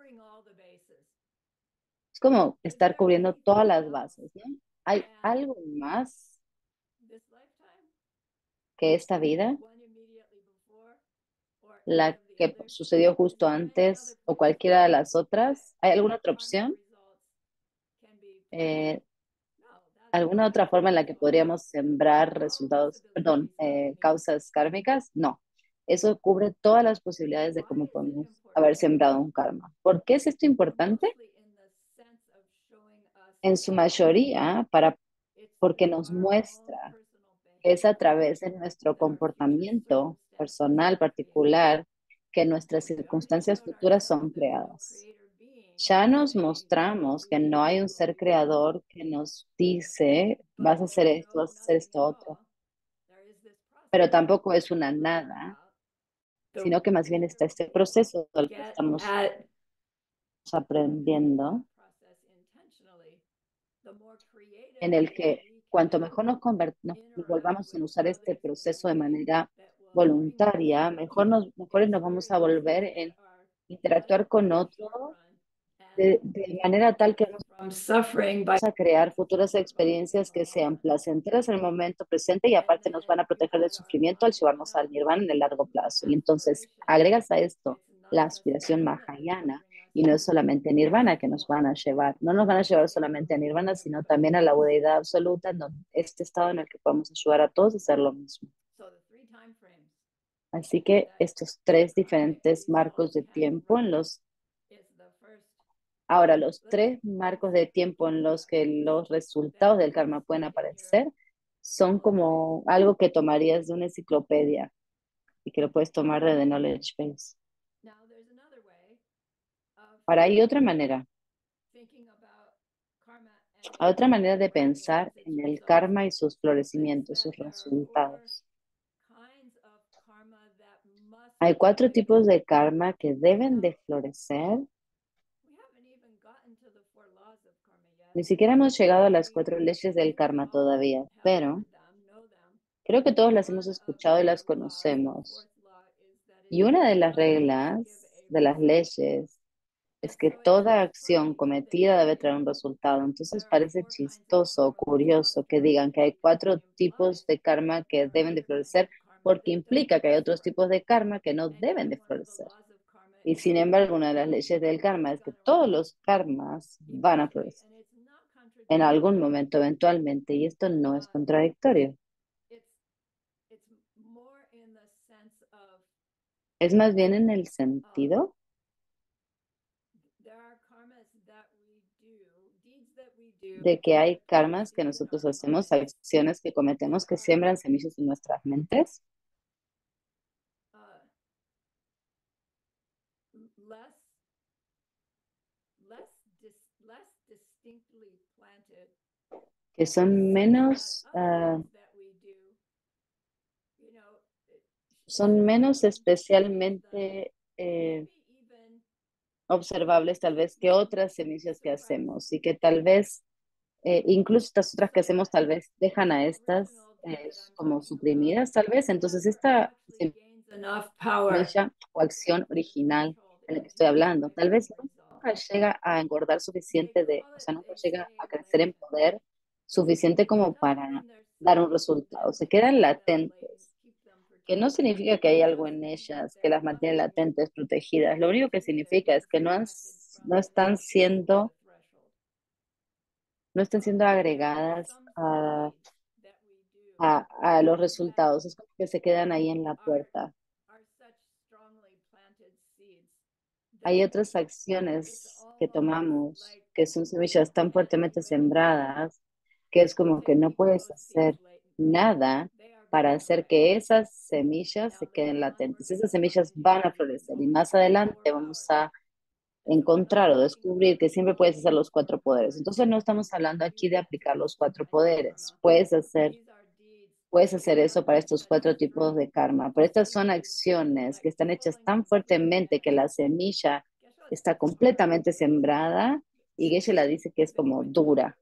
Es como estar cubriendo todas las bases, ¿no? ¿Hay algo más que esta vida? La que sucedió justo antes o cualquiera de las otras. ¿Hay alguna otra opción? Eh, ¿Alguna otra forma en la que podríamos sembrar resultados, perdón, causas kármicas? No. Eso cubre todas las posibilidades de cómo podemos haber sembrado un karma. ¿Por qué es esto importante? En su mayoría, porque nos muestra que es a través de nuestro comportamiento personal particular que nuestras circunstancias futuras son creadas. Ya nos mostramos que no hay un ser creador que nos dice, vas a hacer esto, vas a hacer esto otro, pero tampoco es una nada, sino que más bien está este proceso del que estamos aprendiendo, en el que cuanto mejor nos volvamos en usar este proceso de manera voluntaria, mejores nos vamos a volver en interactuar con otro de manera tal que vamos a crear futuras experiencias que sean placenteras en el momento presente y aparte nos van a proteger del sufrimiento al llevarnos al nirvana en el largo plazo. Y entonces agregas a esto la aspiración mahayana y no es solamente nirvana que nos van a llevar, no nos van a llevar solamente a nirvana, sino también a la budeidad absoluta, en este estado en el que podemos ayudar a todos a hacer lo mismo. Así que estos tres diferentes marcos de tiempo en los Ahora, los tres marcos de tiempo en los que los resultados del karma pueden aparecer son como algo que tomarías de una enciclopedia y que lo puedes tomar de The Knowledge Base. Ahora, hay otra manera de pensar en el karma y sus florecimientos, sus resultados. Hay cuatro tipos de karma que deben de florecer. Ni siquiera hemos llegado a las cuatro leyes del karma todavía, pero creo que todos las hemos escuchado y las conocemos. Y una de las reglas, de las leyes, es que toda acción cometida debe traer un resultado. Entonces parece chistoso o curioso que digan que hay cuatro tipos de karma que deben de florecer, porque implica que hay otros tipos de karma que no deben de florecer. Y sin embargo, una de las leyes del karma es que todos los karmas van a florecer en algún momento, eventualmente, y esto no es contradictorio. Es más bien en el sentido de que hay karmas que nosotros hacemos, acciones que cometemos que siembran semillas en nuestras mentes, que son menos especialmente observables tal vez que otras semillas que hacemos y que tal vez, incluso estas otras que hacemos tal vez dejan a estas como suprimidas tal vez. Entonces esta semilla o acción original de la que estoy hablando, tal vez nunca llega a engordar suficiente o sea, nunca llega a crecer en poder suficiente como para dar un resultado. Se quedan latentes, que no significa que hay algo en ellas que las mantiene latentes, protegidas. Lo único que significa es que no están siendo, no están siendo agregadas a los resultados. Es como que se quedan ahí en la puerta. Hay otras acciones que tomamos que son semillas tan fuertemente sembradas que es como que no puedes hacer nada para hacer que esas semillas se queden latentes. Esas semillas van a florecer y más adelante vamos a encontrar o descubrir que siempre puedes hacer los cuatro poderes. Entonces no estamos hablando aquí de aplicar los cuatro poderes. Puedes hacer eso para estos cuatro tipos de karma, pero estas son acciones que están hechas tan fuertemente que la semilla está completamente sembrada y Geshe la dice que es como dura,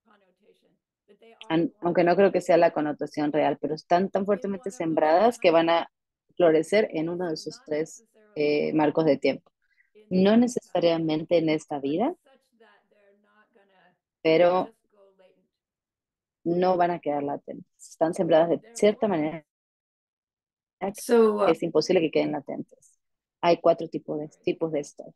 aunque no creo que sea la connotación real, pero están tan fuertemente sembradas que van a florecer en uno de esos tres marcos de tiempo. No necesariamente en esta vida, pero no van a quedar latentes. Están sembradas de cierta manera que es imposible que queden latentes. Hay cuatro tipos de esto.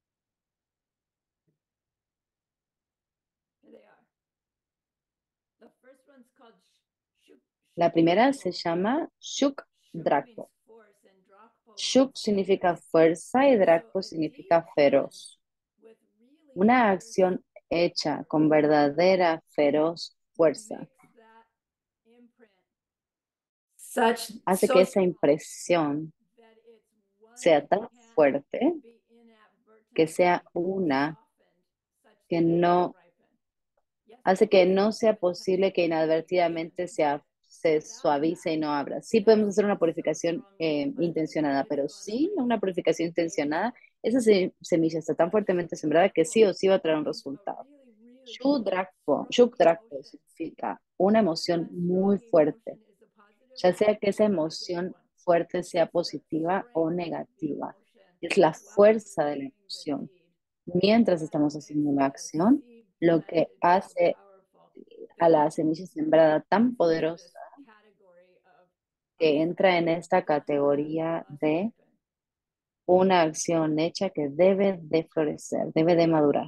La primera se llama Shuk Drakpo. Shuk significa fuerza y Drakpo significa feroz. Una acción hecha con verdadera feroz fuerza hace que esa impresión sea tan fuerte que sea una que no hace que no sea posible que inadvertidamente se suavice y no abra. Sí podemos hacer una purificación intencionada, pero sin una purificación intencionada, esa semilla está tan fuertemente sembrada que sí o sí va a traer un resultado. Shukdrakpo significa una emoción muy fuerte, ya sea que esa emoción fuerte sea positiva o negativa. Es la fuerza de la emoción. Mientras estamos haciendo una acción, lo que hace a la semilla sembrada tan poderosa que entra en esta categoría de una acción hecha que debe de florecer, debe de madurar.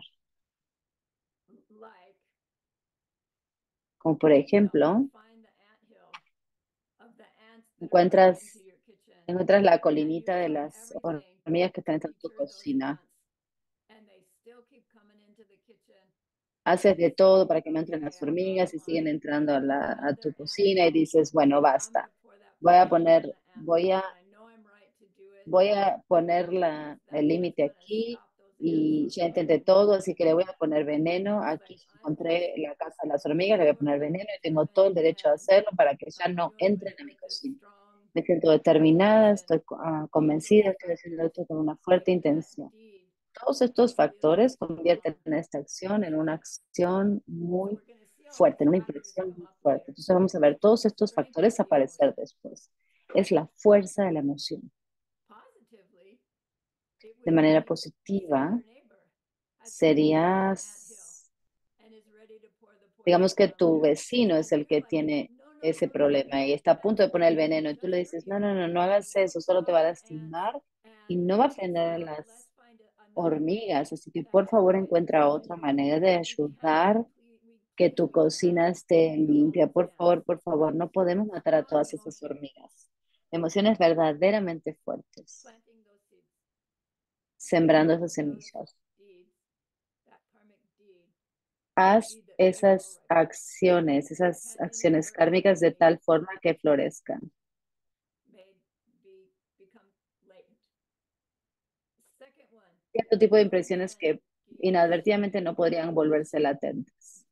Como por ejemplo, encuentras, encuentras la colinita de las hormigas que están en tu cocina. Haces de todo para que no entren las hormigas y siguen entrando a tu cocina y dices, bueno, basta. Voy a poner el límite aquí y ya intenté todo, así que le voy a poner veneno. Aquí encontré la casa de las hormigas, le voy a poner veneno y tengo todo el derecho a hacerlo para que ya no entren a mi cocina. Me siento determinada, estoy convencida, estoy haciendo esto con una fuerte intención. Todos estos factores convierten esta acción en una acción muy fuerte, en una impresión muy fuerte. Entonces vamos a ver todos estos factores aparecer después. Es la fuerza de la emoción. de manera positiva sería, digamos que tu vecino es el que tiene ese problema y está a punto de poner el veneno y tú le dices, no, no, no, no hagas eso, solo te va a lastimar y no va a frenar a las hormigas. Así que por favor encuentra otra manera de ayudar que tu cocina esté limpia. Por favor, no podemos matar a todas esas hormigas. Emociones verdaderamente fuertes, sembrando esas semillas. Haz esas acciones kármicas de tal forma que florezcan. Cierto tipo de impresiones que inadvertidamente no podrían volverse latentes.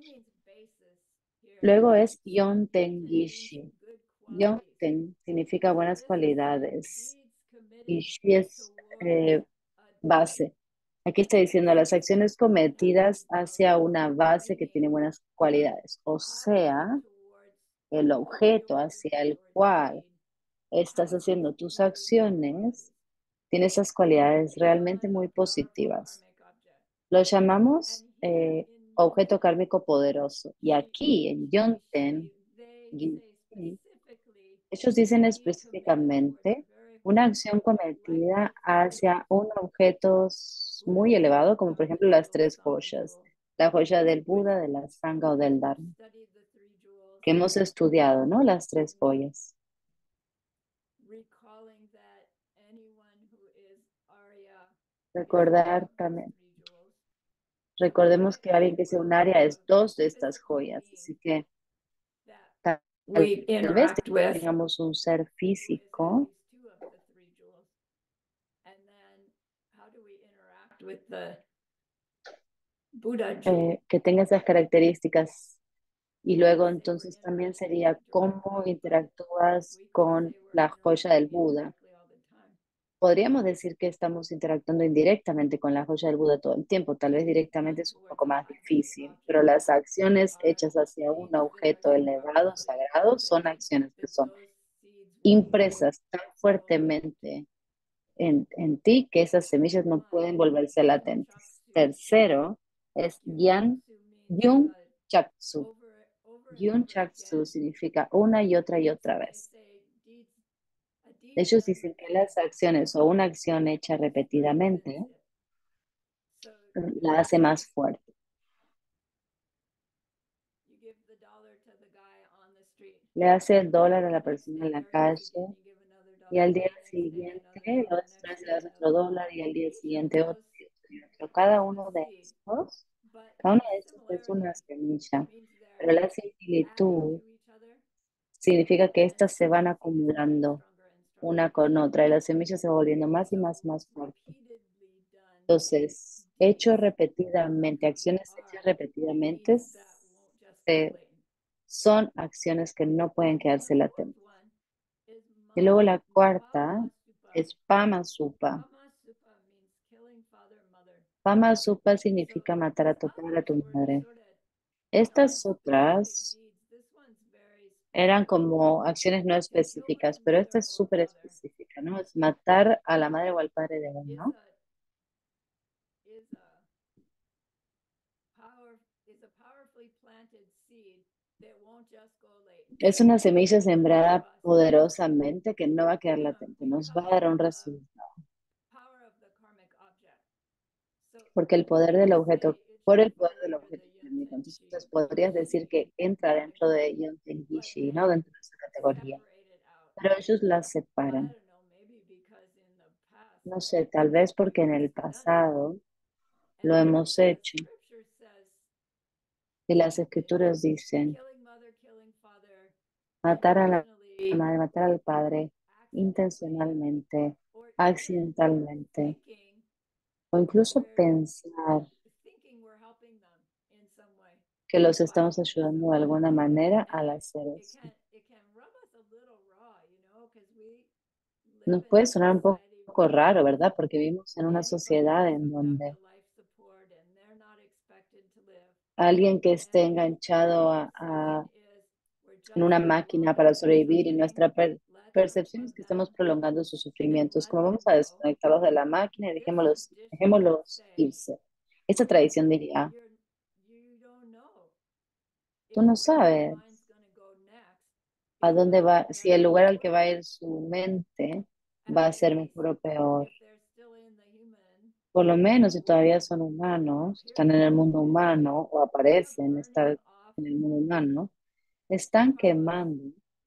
Luego es Yonten Gishi. Yonten significa buenas cualidades. Gishi es base. Aquí está diciendo las acciones cometidas hacia una base que tiene buenas cualidades. O sea, el objeto hacia el cual estás haciendo tus acciones tiene esas cualidades realmente muy positivas. Lo llamamos objeto kármico poderoso. Y aquí en Yonten, ellos dicen específicamente una acción cometida hacia un objeto muy elevado, como por ejemplo las tres joyas, la joya del Buda, de la Sangha o del Dharma, que hemos estudiado, ¿no? Las tres joyas. Recordar también. Recordemos que alguien que sea un área es dos de estas joyas, así que tal vez tengamos un ser físico que tenga esas características y luego entonces también sería cómo interactúas con la joya del Buda. Podríamos decir que estamos interactuando indirectamente con la joya del Buda todo el tiempo, tal vez directamente es un poco más difícil, pero las acciones hechas hacia un objeto elevado, sagrado, son acciones que son impresas tan fuertemente en ti que esas semillas no pueden volverse latentes. Tercero es Yun Chaksu. Yun Chaksu significa una y otra vez. Ellos dicen que las acciones o una acción hecha repetidamente la hace más fuerte. Le hace el dólar a la persona en la calle y al día siguiente la otra vez le das otro dólar y al día siguiente otro y otro. Cada uno de estos es una semilla, pero la similitud significa que estas se van acumulando una con otra y la semilla se va volviendo más y más fuerte. Entonces, hecho repetidamente, acciones hechas repetidamente son acciones que no pueden quedarse latentes. Y luego la cuarta es Pama Supa. Pama Supa significa matar a tu padre, a tu madre. Estas otras eran como acciones no específicas, pero esta es súper específica, ¿no? Es matar a la madre o al padre de uno. Es una semilla sembrada poderosamente que no va a quedar latente, nos va a dar un resultado. Porque el poder del objeto, por el poder del objeto kármico, entonces podrías decir que entra dentro de Yonten Gishi, ¿no? Dentro de esa categoría. Pero ellos las separan. No sé, tal vez porque en el pasado lo hemos hecho. Y las escrituras dicen, matar a la madre, matar al padre, intencionalmente, accidentalmente, o incluso pensar que los estamos ayudando de alguna manera al hacer eso. Nos puede sonar un poco raro, ¿verdad? Porque vivimos en una sociedad en donde alguien que esté enganchado en una máquina para sobrevivir y nuestra percepción es que estamos prolongando sus sufrimientos, como vamos a desconectarlos de la máquina y dejémoslos irse. Esta tradición diría, tú no sabes a dónde va, si el lugar al que va a ir su mente va a ser mejor o peor. Por lo menos si todavía son humanos, están en el mundo humano o aparecen estar en el mundo humano, están quemando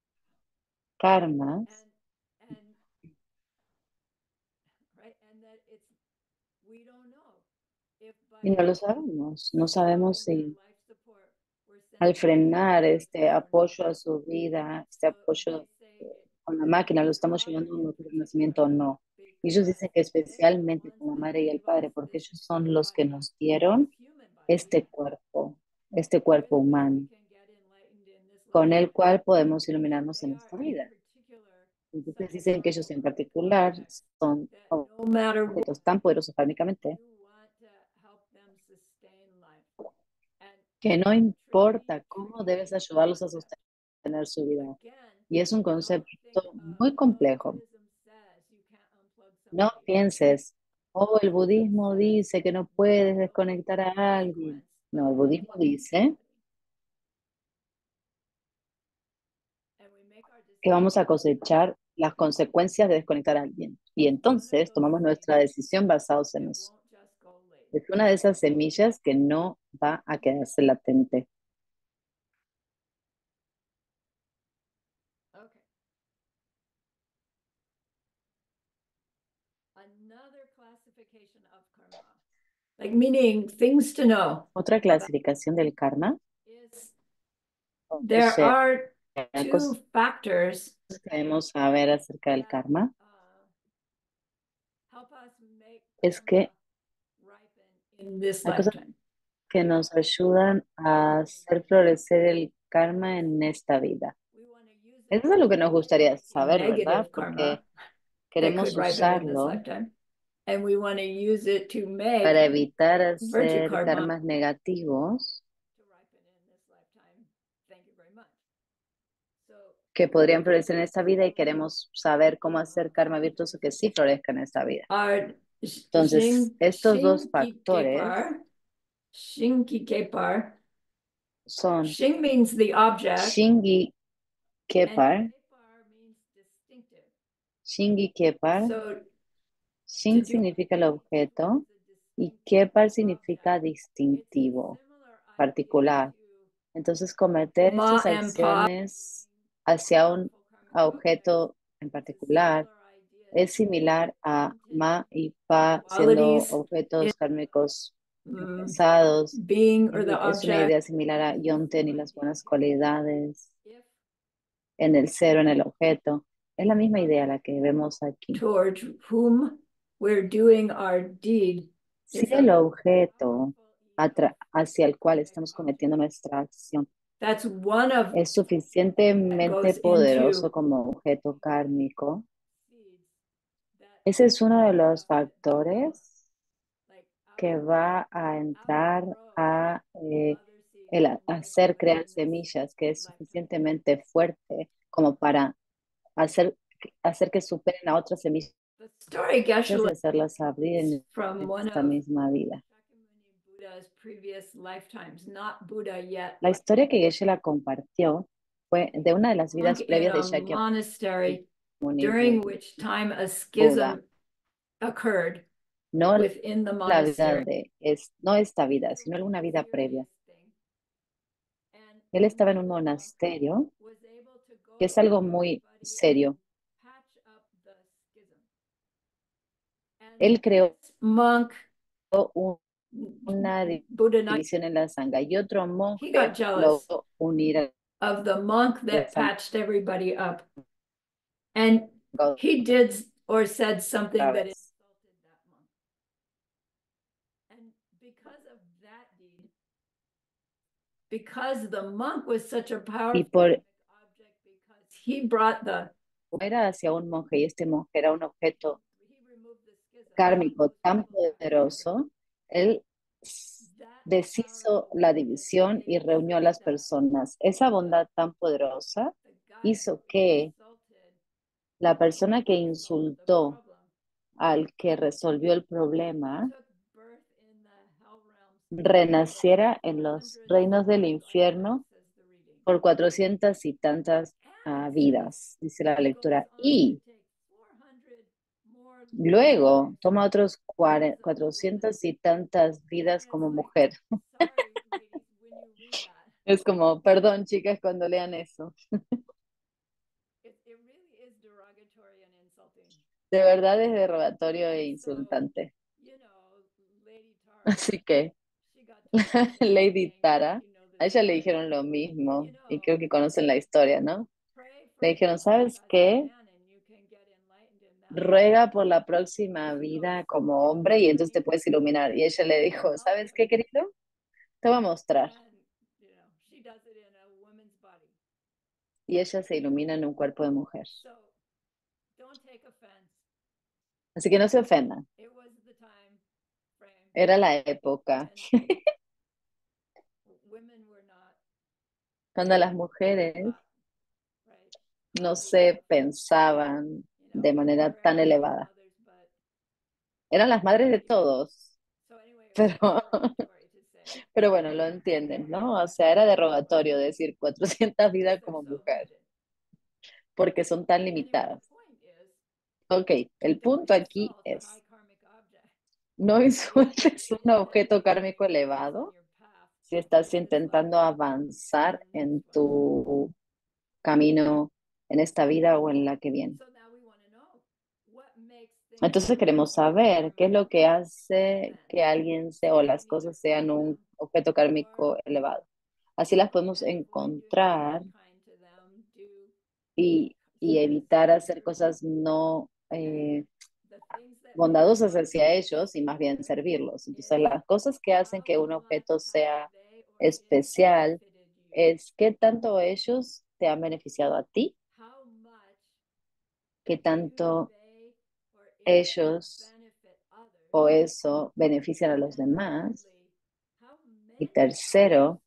karmas y no lo sabemos. No sabemos si al frenar este apoyo a su vida, este apoyo con la máquina, lo estamos llevando a un mejor nacimiento o no. Y ellos dicen que especialmente con la madre y el padre, porque ellos son los que nos dieron este este cuerpo humano, con el cual podemos iluminarnos en esta vida. Entonces dicen que ellos en particular son objetos tan poderosos kármicamente que no importa cómo debes ayudarlos a sostener su vida. Y es un concepto muy complejo. No pienses, oh, el budismo dice que no puedes desconectar a alguien. No, el budismo dice que vamos a cosechar las consecuencias de desconectar a alguien. Y entonces tomamos nuestra decisión basados en eso. Es una de esas semillas que no va a quedarse latente. Like meaning things to know. Otra clasificación del karma, o There sea, are cosas two factors que debemos saber acerca del karma, es que in this hay cosas lifetime. que nos ayudan a hacer florecer el karma en esta vida. Eso es lo que nos gustaría saber, ¿verdad? Negative Porque karma that queremos could ripen in this usarlo lifetime. And we want to use it to make para evitar virtue hacer karma karmas negativos to ripen in this lifetime. Thank you very much. So, que podrían florecer en esta vida y queremos saber cómo hacer karma virtuoso que sí florezca en esta vida. our Entonces, estos dos factores Shinki Kepar. son Shing means the object. Shingi And Kepar, Kepar means distinctive. Shingi Kepar, So Shin significa el objeto y Kepar significa distintivo, particular. Entonces, cometer Ma estas and Pa acciones hacia un objeto en particular es similar a Ma y Pa siendo qualities objetos kármicos pesados. being or the Es una object. idea similar a Yonten y las buenas cualidades en el cero, en el objeto. Es la misma idea la que vemos aquí. Towards whom we're doing our deed. Si el objeto hacia el cual estamos cometiendo nuestra acción That's one of es suficientemente goes poderoso into como objeto kármico, ese es uno de los factores que va a entrar a hacer crear semillas, que es suficientemente fuerte como para hacer que superen a otras semillas the story y Geshe-la hacerlas abrir en from one esta of misma vida. Buddha's previous lifetimes, not Buddha yet, La but historia que Geshe-la compartió fue de una de las vidas monk in previas de a Shakyamuni monastery during which time a schism Buda. occurred No within the la vida monastery. no esta vida, sino alguna vida previa. Él estaba en un monasterio, que es algo muy serio. Él creó Monk, una Buddha Knight, división en la sangha y otro he got monje jealous logró unir of the monk la that sangha patched everybody up. And he did or said something otra that vez. insulted that monk. And because of that deed, because the monk was such a Y powerful por object, because he brought era hacia un monje y este monje era un objeto he removed the schism. kármico tan poderoso, él deshizo la división y reunió a las personas. Esa bondad tan poderosa hizo que la persona que insultó al que resolvió el problema renaciera en los reinos del infierno por 400 y tantas vidas, dice la lectura. Y luego toma otros 400 y tantas vidas como mujer. Es como, perdón, chicas, cuando lean eso. De verdad es derogatorio e insultante. Así que, Lady Tara, a ella le dijeron lo mismo, y creo que conocen la historia, ¿no? Le dijeron, ¿sabes qué? Ruega por la próxima vida como hombre y entonces te puedes iluminar. Y ella le dijo, ¿sabes qué, querido? Te voy a mostrar. Y ella se ilumina en un cuerpo de mujer. Así que no se ofendan. Era la época cuando las mujeres no se pensaban de manera tan elevada. Eran las madres de todos, pero, pero bueno, lo entienden, ¿no? O sea, era derogatorio decir 400 vidas como mujer, porque son tan limitadas. Ok, el punto aquí es, no insultes un objeto kármico elevado si estás intentando avanzar en tu camino en esta vida o en la que viene. Entonces queremos saber qué es lo que hace que alguien sea o las cosas sean un objeto kármico elevado. Así las podemos encontrar y evitar hacer cosas no bondadosas hacia ellos y más bien servirlos. Entonces las cosas que hacen que un objeto sea especial es qué tanto ellos te han beneficiado a ti, qué tanto ellos o eso benefician a los demás. Y tercero,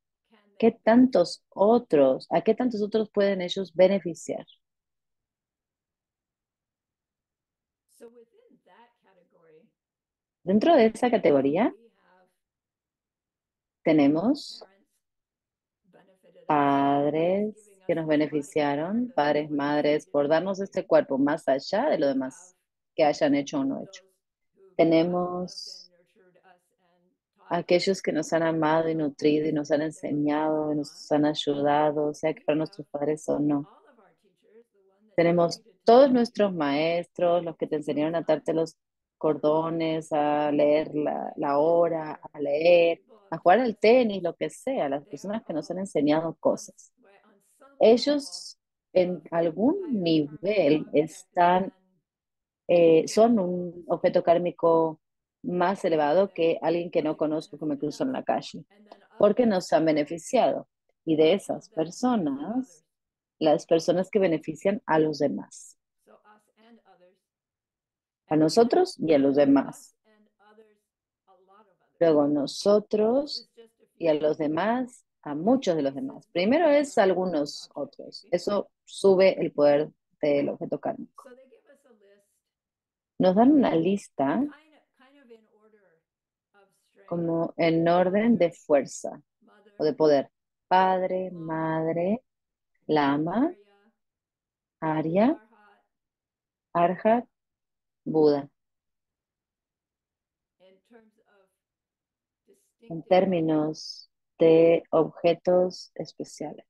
a qué tantos otros pueden ellos beneficiar? Dentro de esa categoría tenemos padres que nos beneficiaron, padres, madres, por darnos este cuerpo más allá de lo demás que hayan hecho o no hecho. Tenemos aquellos que nos han amado y nutrido y nos han enseñado y nos han ayudado, sea que para nuestros padres o no. Tenemos todos nuestros maestros, los que te enseñaron a atarte los cordones, a leer la hora, a leer, a jugar al tenis, lo que sea, las personas que nos han enseñado cosas. Ellos en algún nivel son un objeto kármico más elevado que alguien que no conozco que me cruzo en la calle, porque nos han beneficiado. Y de esas personas, las personas que benefician a los demás, a nosotros y a los demás. Luego nosotros y a los demás, a muchos de los demás. Primero es a algunos otros. Eso sube el poder del objeto kármico. Nos dan una lista como en orden de fuerza o de poder. Padre, madre, lama, Arya, Arhat, Buda. En términos de objetos especiales.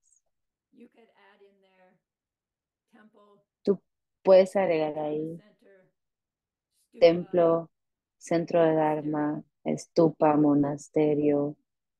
Tú puedes agregar ahí templo, centro de Dharma, estupa, monasterio.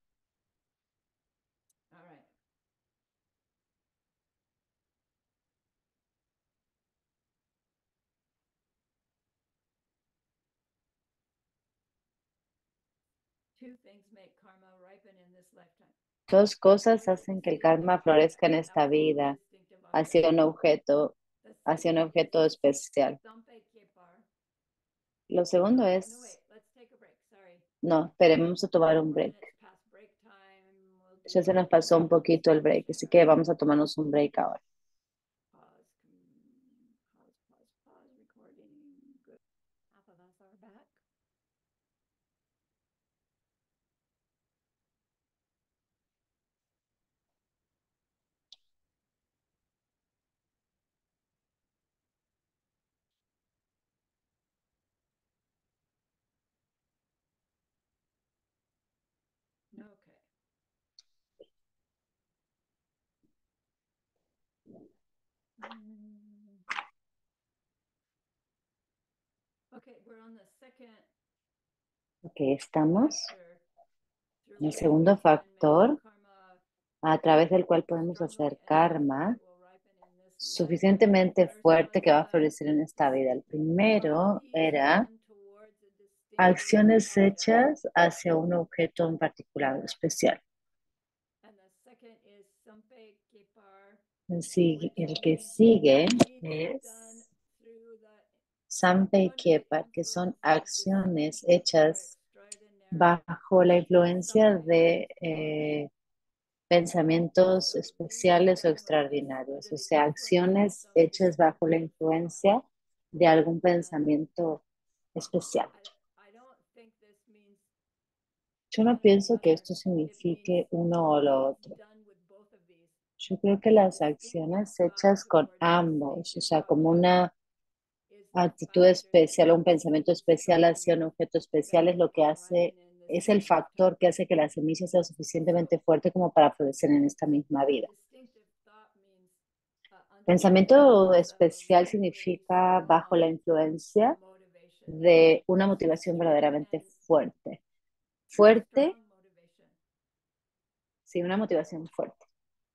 Dos cosas hacen que el karma florezca en esta vida hacia hacia un objeto especial. Lo segundo es, no, esperemos a tomar un break. Ya se nos pasó un poquito el break, así que vamos a tomarnos un break ahora. Ok, estamos en el segundo factor a través del cual podemos hacer karma suficientemente fuerte que va a florecer en esta vida. El primero era acciones hechas hacia un objeto en particular, especial. El que sigue es Sampai Kepa, que son acciones hechas bajo la influencia de pensamientos especiales o extraordinarios, o sea, acciones hechas bajo la influencia de algún pensamiento especial. Yo no pienso que esto signifique uno o lo otro. Yo creo que las acciones hechas con ambos, o sea, como una actitud especial o un pensamiento especial hacia un objeto especial es lo que hace, es el factor que hace que la semilla sea suficientemente fuerte como para florecer en esta misma vida. Pensamiento especial significa bajo la influencia de una motivación verdaderamente fuerte. Fuerte, sí, una motivación fuerte.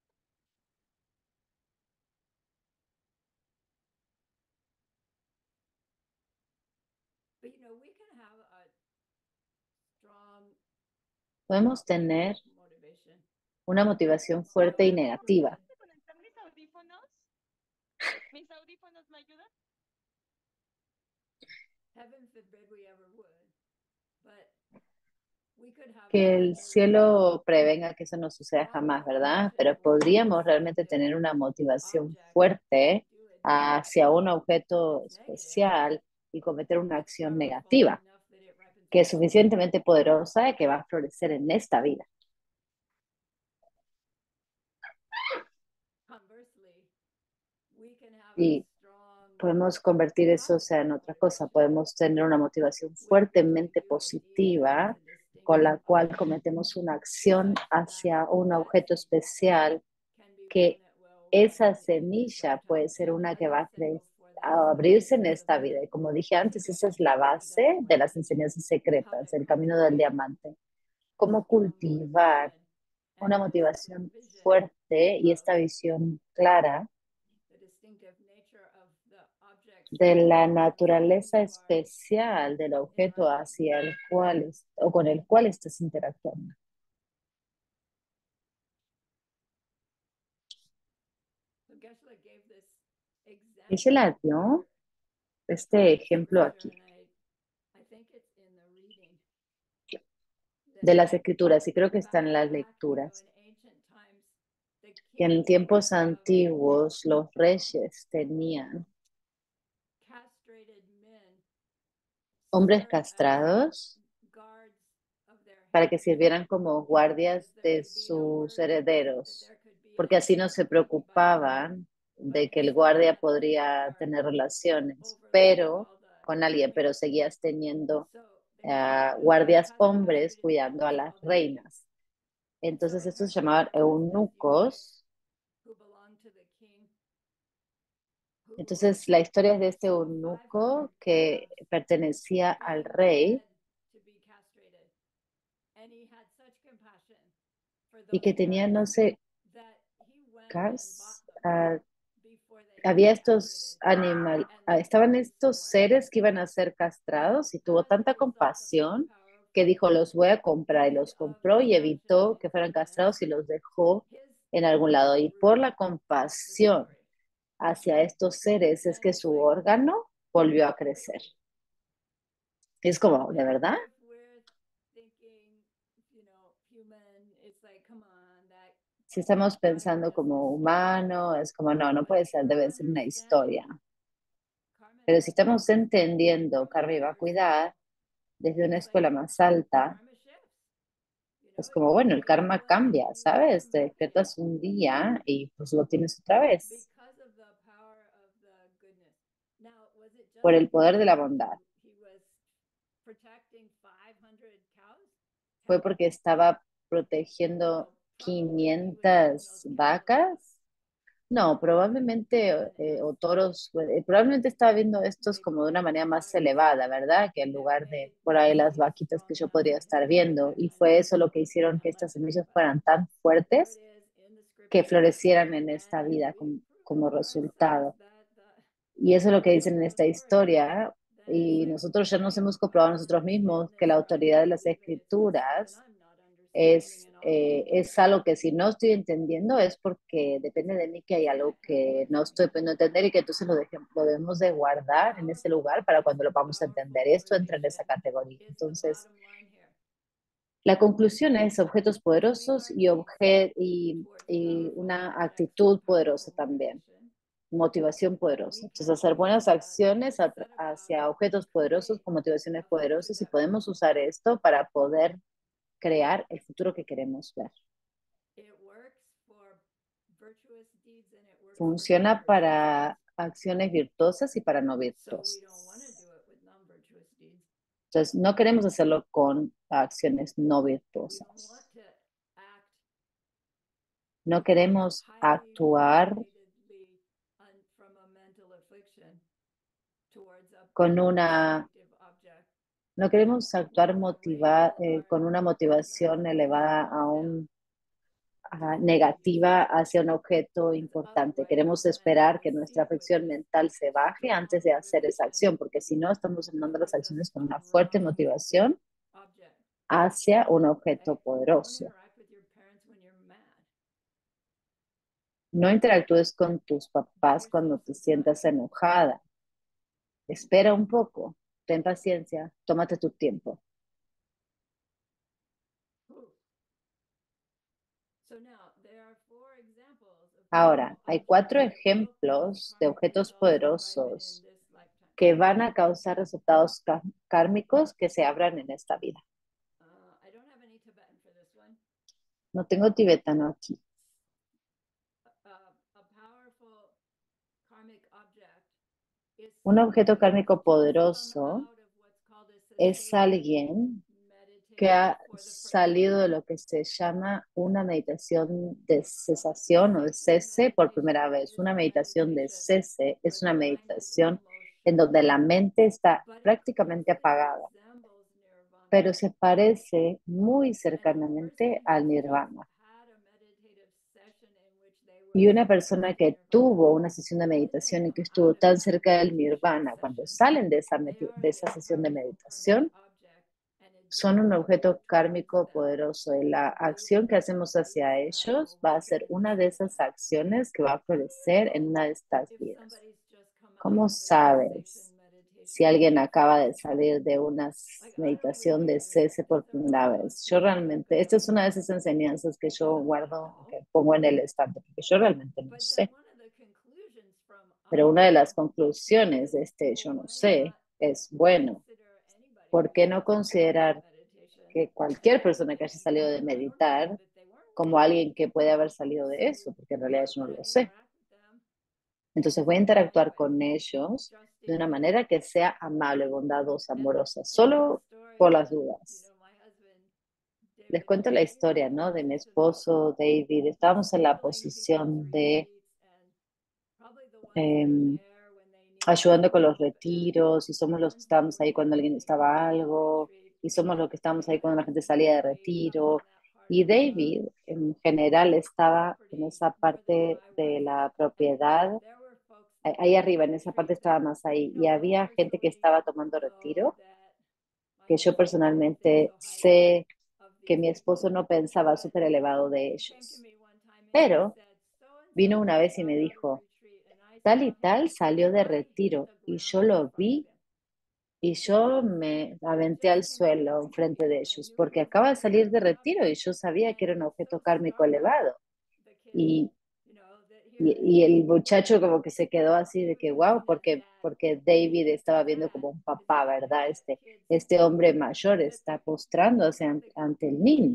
Podemos tener una motivación fuerte y negativa. ¿Conectar mis audífonos? ¿Mis audífonos me ayudan? Que el cielo prevenga que eso no suceda jamás, ¿verdad? Pero podríamos realmente tener una motivación fuerte hacia un objeto especial y cometer una acción negativa, que es suficientemente poderosa y que va a florecer en esta vida. Y podemos convertir eso, o sea, en otra cosa. Podemos tener una motivación fuertemente positiva con la cual cometemos una acción hacia un objeto especial, que esa semilla puede ser una que va a abrirse en esta vida. Y como dije antes, esa es la base de las enseñanzas secretas, el camino del diamante. Cómo cultivar una motivación fuerte y esta visión clara de la naturaleza especial del objeto hacia el cual o con el cual estás interactuando. Gisela dio este ejemplo aquí de las escrituras y creo que están en las lecturas, que en tiempos antiguos los reyes tenían hombres castrados para que sirvieran como guardias de sus herederos, porque así no se preocupaban de que el guardia podría tener relaciones, pero con alguien, pero seguías teniendo guardias hombres cuidando a las reinas. Entonces estos se llamaban eunucos. Entonces la historia es de este eunuco que pertenecía al rey y que tenía, no sé, había estos estaban estos seres que iban a ser castrados y tuvo tanta compasión que dijo, los voy a comprar y los compró y evitó que fueran castrados y los dejó en algún lado. Y por la compasión hacia estos seres es que su órgano volvió a crecer. Es como, ¿de verdad? Si estamos pensando como humano, es como, no, no puede ser, debe ser una historia. Pero si estamos entendiendo karma y vacuidad desde una escuela más alta, es como, bueno, el karma cambia, ¿sabes? Te despiertas un día y pues lo tienes otra vez por el poder de la bondad. Fue porque estaba protegiendo 500 vacas No, probablemente, o toros, probablemente estaba viendo estos como de una manera más elevada, ¿verdad? Que en lugar de por ahí las vaquitas que yo podría estar viendo. Y fue eso lo que hicieron que estas semillas fueran tan fuertes que florecieran en esta vida como resultado. Y eso es lo que dicen en esta historia. Y nosotros ya nos hemos comprobado nosotros mismos que la autoridad de las escrituras es algo que si no estoy entendiendo es porque depende de mí que hay algo que no estoy pudiendo entender y que entonces lo debemos de guardar en ese lugar para cuando lo vamos a entender. Y esto entra en esa categoría. Entonces, la conclusión es objetos poderosos y una actitud poderosa también, motivación poderosa. Entonces, hacer buenas acciones hacia objetos poderosos con motivaciones poderosas y podemos usar esto para poder crear el futuro que queremos ver. Funciona para acciones virtuosas y para no virtuosas. Entonces, no queremos hacerlo con acciones no virtuosas. No queremos actuar con una, no queremos actuar con una motivación elevada negativa hacia un objeto importante. Queremos esperar que nuestra afección mental se baje antes de hacer esa acción, porque si no, estamos tomando las acciones con una fuerte motivación hacia un objeto poderoso. No interactúes con tus papás cuando te sientas enojada. Espera un poco, ten paciencia, tómate tu tiempo. Ahora, hay 4 ejemplos de objetos poderosos que van a causar resultados kármicos que se abran en esta vida. No tengo tibetano aquí. Un objeto kármico poderoso es alguien que ha salido de lo que se llama una meditación de cesación o de cese por primera vez. Una meditación de cese es una meditación en donde la mente está prácticamente apagada, pero se parece muy cercanamente al nirvana. Y una persona que tuvo una sesión de meditación y que estuvo tan cerca del nirvana, cuando salen de esa sesión de meditación, son un objeto kármico poderoso y la acción que hacemos hacia ellos va a ser una de esas acciones que va a florecer en una de estas vidas. ¿Cómo sabes si alguien acaba de salir de una meditación de cese por primera vez? Yo realmente, esta es una de esas enseñanzas que yo guardo, que pongo en el estante, porque yo realmente no sé. Pero una de las conclusiones de este yo no sé es, bueno, ¿por qué no considerar que cualquier persona que haya salido de meditar como alguien que puede haber salido de eso? Porque en realidad yo no lo sé. Entonces voy a interactuar con ellos de una manera que sea amable, bondadosa, amorosa, solo por las dudas. Les cuento la historia, ¿no? De mi esposo, David. Estábamos en la posición de ayudando con los retiros, y somos los que estábamos ahí cuando alguien estaba algo, y somos los que estábamos ahí cuando la gente salía de retiro. Y David, en general, estaba en esa parte de la propiedad, ahí arriba, en esa parte estaba más ahí, y había gente que estaba tomando retiro, que yo personalmente sé que mi esposo no pensaba súper elevado de ellos. Pero vino una vez y me dijo, tal y tal salió de retiro, y yo lo vi y yo me aventé al suelo enfrente de ellos, porque acaba de salir de retiro y yo sabía que era un objeto kármico elevado. Y, y el muchacho como que se quedó así de que, wow, porque David estaba viendo como un papá, ¿verdad? Este hombre mayor está postrándose ante el niño.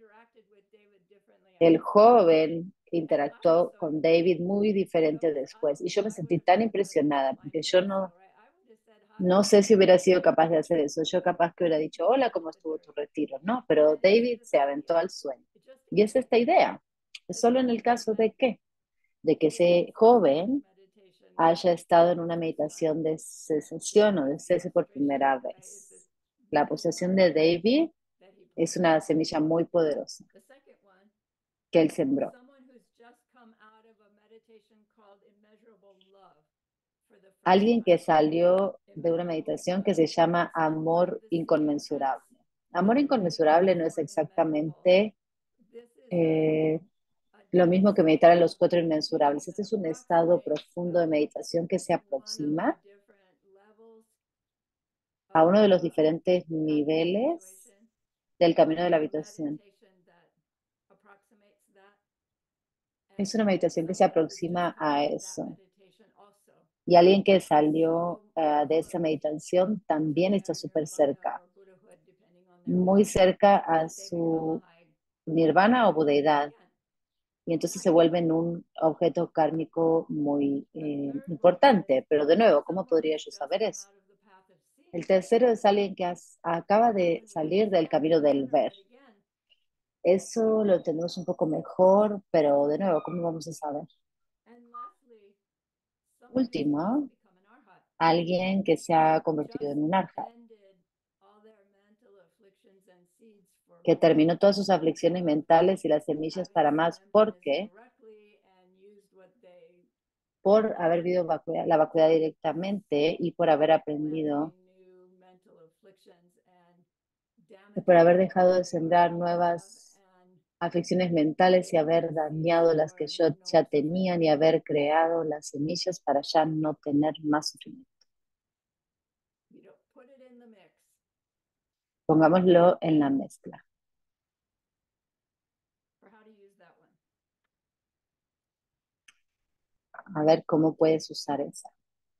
El joven interactuó con David muy diferente después y yo me sentí tan impresionada porque yo no sé si hubiera sido capaz de hacer eso. Yo capaz que hubiera dicho, hola, ¿cómo estuvo tu retiro? No, pero David se aventó al sueño. Y es esta idea. Es solo en el caso de que de que ese joven haya estado en una meditación de cesación o de cese por primera vez. La posesión de David es una semilla muy poderosa que él sembró. Alguien que salió de una meditación que se llama amor inconmensurable. Amor inconmensurable no es exactamente lo mismo que meditar en los cuatro inmensurables. Este es un estado profundo de meditación que se aproxima a uno de los diferentes niveles del camino de la habitación. Es una meditación que se aproxima a eso. Y alguien que salió de esa meditación también está súper cerca, muy cerca a su nirvana o budeidad. Y entonces se vuelven un objeto kármico muy importante. Pero de nuevo, ¿cómo podría yo saber eso? El tercero es alguien que acaba de salir del camino del ver. Eso lo entendemos un poco mejor, pero de nuevo, ¿cómo vamos a saber? Último, alguien que se ha convertido en un arhat, que terminó todas sus aflicciones mentales y las semillas para más, porque por haber vivido la vacuidad directamente y por haber aprendido y por haber dejado de sembrar nuevas aflicciones mentales y haber dañado las que yo ya tenía y haber creado las semillas para ya no tener más sufrimiento. Pongámoslo en la mezcla. A ver cómo puedes usar esa.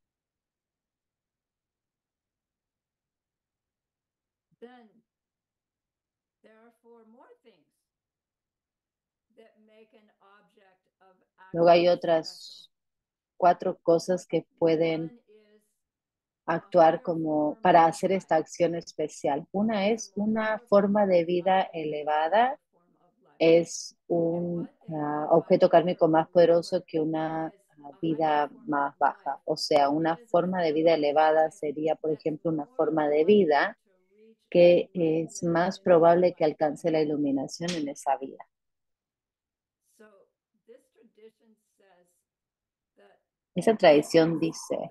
Luego hay otras 4 cosas que pueden actuar como para hacer esta acción especial. Una es una forma de vida elevada, es un objeto kármico más poderoso que una vida más baja. O sea, una forma de vida elevada sería, por ejemplo, una forma de vida que es más probable que alcance la iluminación en esa vida. Esa tradición dice,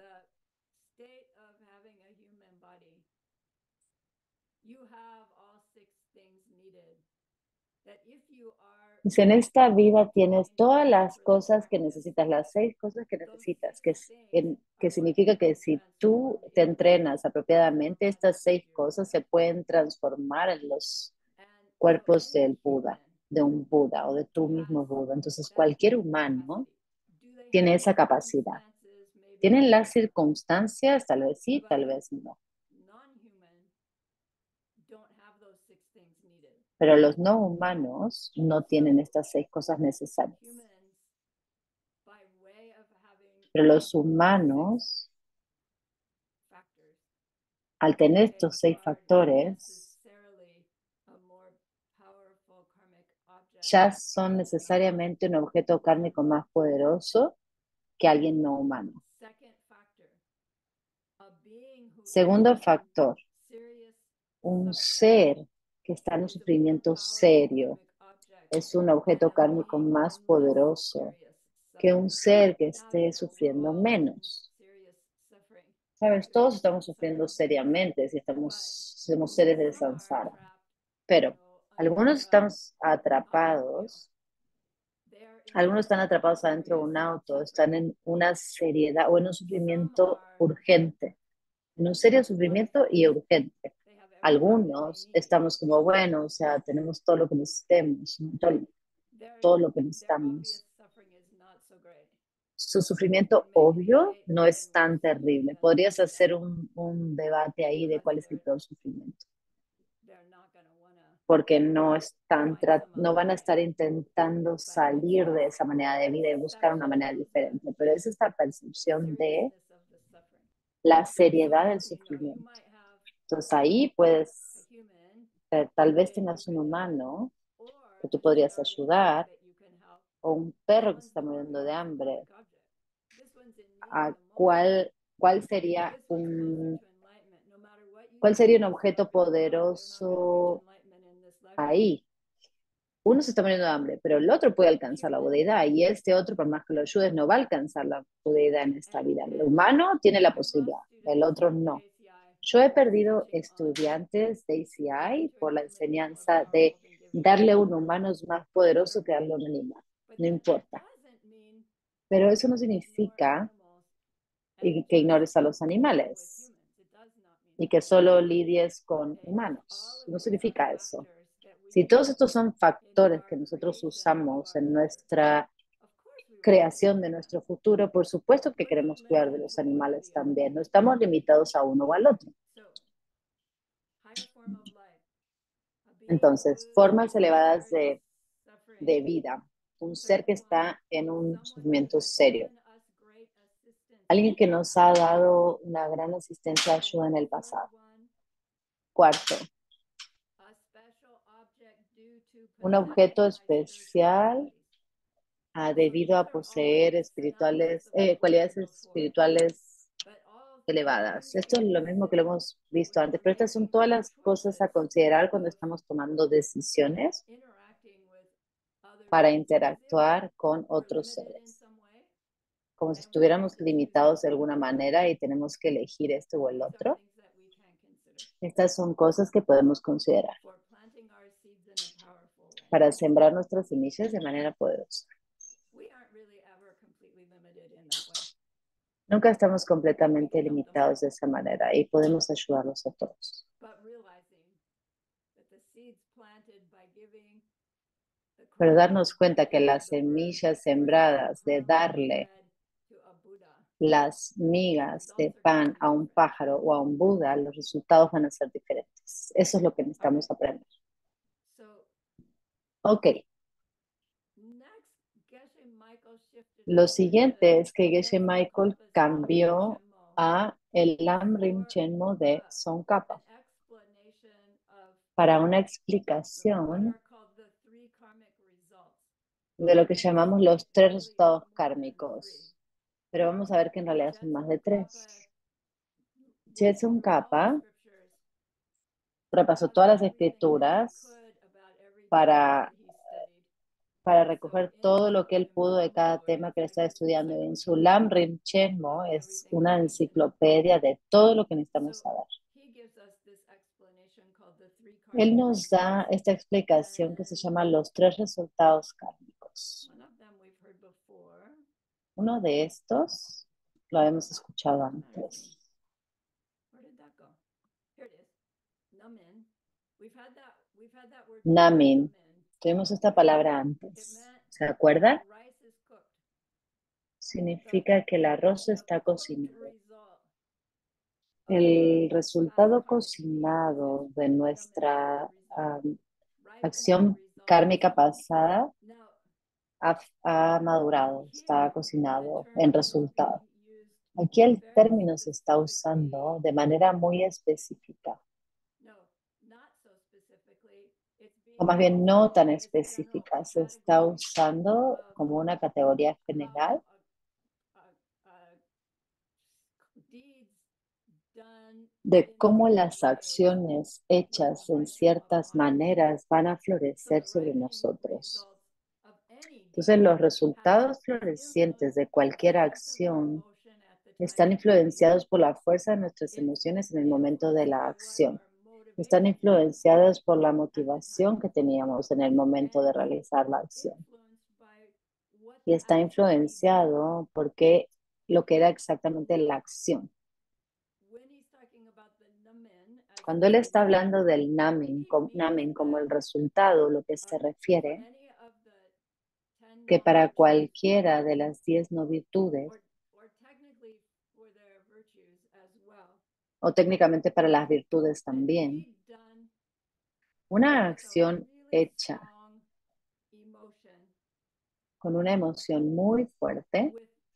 dice, en esta vida tienes todas las cosas que necesitas, las 6 cosas que necesitas, que significa que si tú te entrenas apropiadamente, estas 6 cosas se pueden transformar en los cuerpos del Buda, de un Buda o de tú mismo Buda. Entonces, cualquier humano tiene esa capacidad. ¿Tienen las circunstancias? Tal vez sí, tal vez no. Pero los no humanos no tienen estas 6 cosas necesarias. Pero los humanos, al tener estos 6 factores, ya son necesariamente un objeto kármico más poderoso que alguien no humano. Segundo factor, un ser que está en un sufrimiento serio es un objeto kármico más poderoso que un ser que esté sufriendo menos. Sabes, todos estamos sufriendo seriamente si somos seres de samsara, pero algunos estamos atrapados, algunos están atrapados adentro de un auto, están en una seriedad o en un sufrimiento urgente, en un serio sufrimiento y urgente. Algunos estamos como, bueno, o sea, tenemos todo lo que necesitemos, ¿no? todo lo que necesitamos. Su sufrimiento obvio no es tan terrible. Podrías hacer un debate ahí de cuál es el peor sufrimiento, porque no van a estar intentando salir de esa manera de vida y buscar una manera diferente, pero es esta percepción de la seriedad del sufrimiento. Entonces ahí puedes, tal vez tengas un humano que tú podrías ayudar, o un perro que se está muriendo de hambre, ¿cuál sería cuál sería un objeto poderoso ahí? Uno se está muriendo de hambre, pero el otro puede alcanzar la budeidad y este otro, por más que lo ayudes, no va a alcanzar la budeidad en esta vida. El humano tiene la posibilidad, el otro no. Yo he perdido estudiantes de ACI por la enseñanza de darle a un humano es más poderoso que darle a un animal. No importa. Pero eso no significa que ignores a los animales y que solo lidies con humanos. No significa eso. Si todos estos son factores que nosotros usamos en nuestra creación de nuestro futuro, por supuesto que queremos cuidar de los animales también. No estamos limitados a uno o al otro. Entonces, formas elevadas de vida. Un ser que está en un sufrimiento serio. Alguien que nos ha dado una gran asistencia y ayuda en el pasado. Cuarto, un objeto especial debido a poseer cualidades espirituales elevadas. Esto es lo mismo que lo hemos visto antes, pero estas son todas las cosas a considerar cuando estamos tomando decisiones para interactuar con otros seres. Como si estuviéramos limitados de alguna manera y tenemos que elegir este o el otro. Estas son cosas que podemos considerar para sembrar nuestras semillas de manera poderosa. Nunca estamos completamente limitados de esa manera y podemos ayudarlos a todos. Pero darnos cuenta que las semillas sembradas de darle las migas de pan a un pájaro o a un Buda, los resultados van a ser diferentes. Eso es lo que necesitamos aprender. Ok. Lo siguiente es que Geshe Michael cambió a el Lam Rinchen Mo de Tsongkhapa para una explicación de lo que llamamos los 3 resultados kármicos. Pero vamos a ver que en realidad son más de 3. Tsongkhapa repasó todas las escrituras para recoger todo lo que él pudo de cada tema que él está estudiando. En su Lam Rinchen Mo es una enciclopedia de todo lo que necesitamos saber. Él nos da esta explicación que se llama los 3 resultados kármicos. Uno de estos lo habíamos escuchado antes. Namin. Tuvimos esta palabra antes. ¿Se acuerda? Significa que el arroz está cocinado. El resultado cocinado de nuestra acción kármica pasada ha madurado, está cocinado en resultado. Aquí el término se está usando de manera muy específica, o más bien no tan específica, se está usando como una categoría general de cómo las acciones hechas en ciertas maneras van a florecer sobre nosotros. Entonces, los resultados florecientes de cualquier acción están influenciados por la fuerza de nuestras emociones en el momento de la acción. Están influenciados por la motivación que teníamos en el momento de realizar la acción. Y está influenciado porque lo que era exactamente la acción. Cuando él está hablando del namin como el resultado, lo que se refiere que para cualquiera de las 10 no virtudes, o técnicamente para las virtudes también, una acción hecha con una emoción muy fuerte,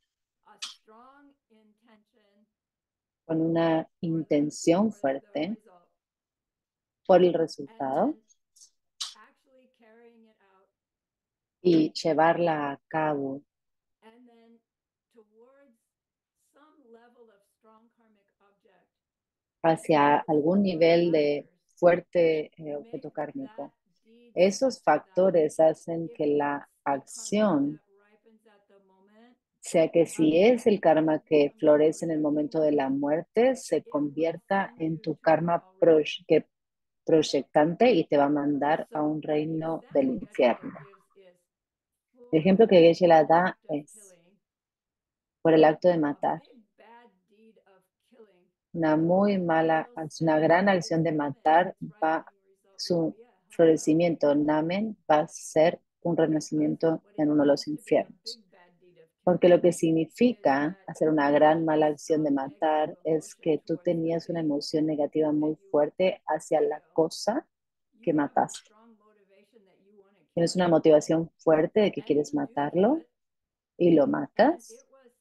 con una intención fuerte por el resultado, y llevarla a cabo and then towards some level of strong karmic object, hacia algún nivel de fuerte objeto make kármico. that deed Esos such that factores hacen if que la it's the karma acción, that ripens at the moment, sea que si es el karma que florece en el momento de la muerte, se it will convierta send en you tu to the karma already. proyectante y te va a mandar a So un the reino del example infierno. Geshe-la gives is El for ejemplo que Geshe-la da act of es killing, por el acto de a matar. big bad deed of killing Una muy mala, will una send gran its acción de namen, matar, its va, ripening result will su be a hellfire. florecimiento, namen, va a ser un renacimiento What it en uno de los means to be a infiernos. big bad deed of Porque lo killing que significa is hacer una that you gran had mala a acción de strong matar negative es emotion que tú towards the tenías una thing emoción negativa that muy you want fuerte to hacia la kill. cosa que You have a mataste. strong motivation that you want to kill Tienes una it, motivación fuerte de que and quieres you do kill matarlo it, y lo and matas it was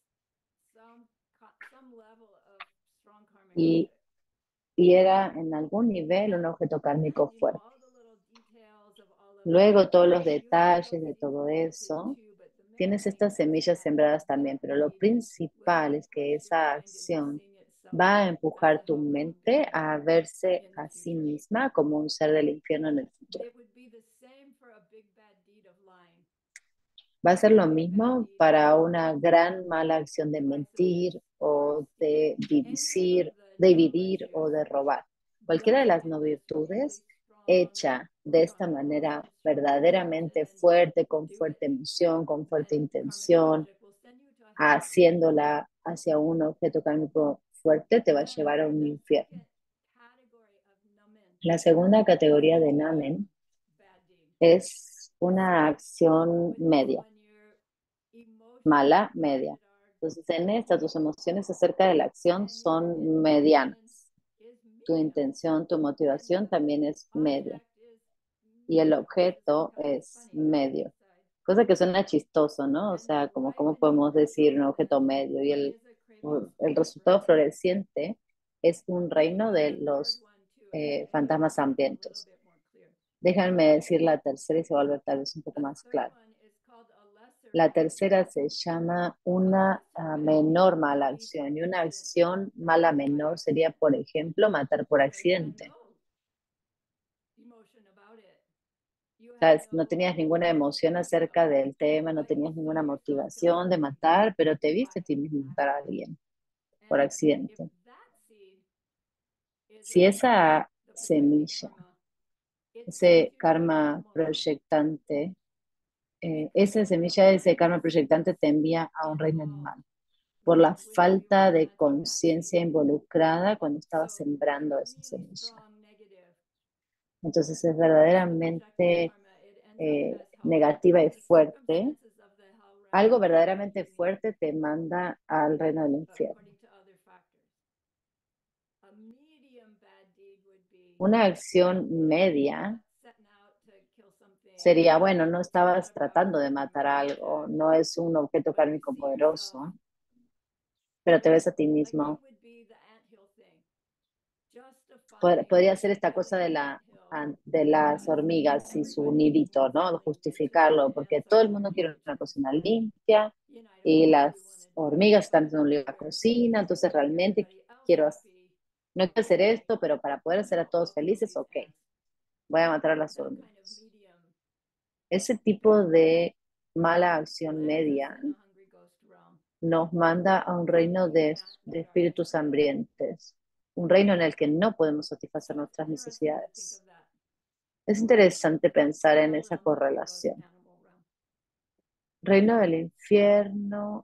some level of strong karmic y, object. y era en algún nivel un objeto Then kármico you know fuerte. all the little details of all of Luego that. todos los You have detalles those de seeds todo planted eso, too, but the main tienes thing estas is semillas that sembradas también, that pero lo deed will principal es que push your esa mind into acción seeing itself va a as empujar a tu hellbound mente being a verse in the a sí future. misma como un ser del infierno en el futuro. It would be the same for a big bad deed of lying. Va a ser lo Big bad mismo deed para of una gran mala acción de divisiveness mentir or o de stealing. Any of the no dividir o virtues de robar. Cualquiera de done las with no this really virtudes strong hecha de esta manera emotion, strong verdaderamente intention, fuerte, con do it. fuerte emoción, con fuerte And the karmic intención, object will send you to a hellbound. haciéndola hacia un objeto kármico fuerte, te va a Then llevar a un the infierno. second category of namen La segunda categoría de medium namen bad deed, es una acción which is media, when your emotions mala, about media. it are Entonces, en esta, tus emociones acerca de la acción and your son intention medianas. is Tu medium. intención, tu And motivación the también es media. object is Y el medium, which is objeto kind of es funny medio. inside. Cosa que suena chistoso, ¿no? O And the sea, como, ¿cómo ripening podemos decir un result objeto then medio? Y is a craving el spirit resultado realm. floreciente es un reino Here's de the third los one too, and it may fantasmas become a little hambrientos. bit more clear. Déjame decir la tercera y se va a volver tal vez un poco The más third claro. one is called a lesser La bad deed. tercera se llama A una lesser bad menor deed mala would be, acción. for Y una instance, acción mala murder by menor sería, accident, por ejemplo, matar por where you had accidente. no emotion about it. You had ¿Sabes? No no tenías ninguna motivation emoción to do so, acerca del tema, no but you tenías saw ninguna yourself kill motivación de someone matar, pero te by viste a ti mismo matar a accident. alguien por And if accidente. that seed is Si esa the projecting semilla, karma, it sends ese you to the karma animal realm proyectante, esa because the semilla, ese karma proyectante te mindlessness envía a un reino involved animal por la when you falta were de planting that seed. conciencia involucrada cuando estabas So with sembrando a esa really semilla. strong negative Entonces es towards the projected verdaderamente karma, it ends up as hellfire negativa y because the fuerte. circumstances of the hell realm Algo are not verdaderamente giving fuerte te manda al reino del infierno. according to other factors. A medium bad deed would be Una acción you're media not setting out to kill something sería, bueno, no that's not estabas a tratando de powerful matar karmic algo, object, no es un objeto but you kármico see yourself poderoso, pero te ves a ti like it mismo. would be the anthill thing, justifying Podría ser esta cosa killing de, an anthill de las because hormigas y su everybody nidito, wants ¿no? clean because the Justificarlo, porque ants todo are el in mundo their quiere una kitchen cocina and limpia you know I don't y really want las to do this, hormigas están but haciendo un lío en la we're cocina, trying to entonces make realmente everybody else quiero, happy. no quiero hacer esto, pero para poder hacer a No, todos I'll kill felices, these ok, ants. voy a matar a las That kind of hormigas. medium Ese tipo de mala acción lands us media in a hungry ghost realm. nos manda a un reino You can't de gratify espíritus that. hambrientes, un reino en el que no podemos satisfacer So it's nuestras interesting to think necesidades. of that. Es interesante pensar en Hell esa realm, hungry ghost, correlación. animal realm. Reino del infierno,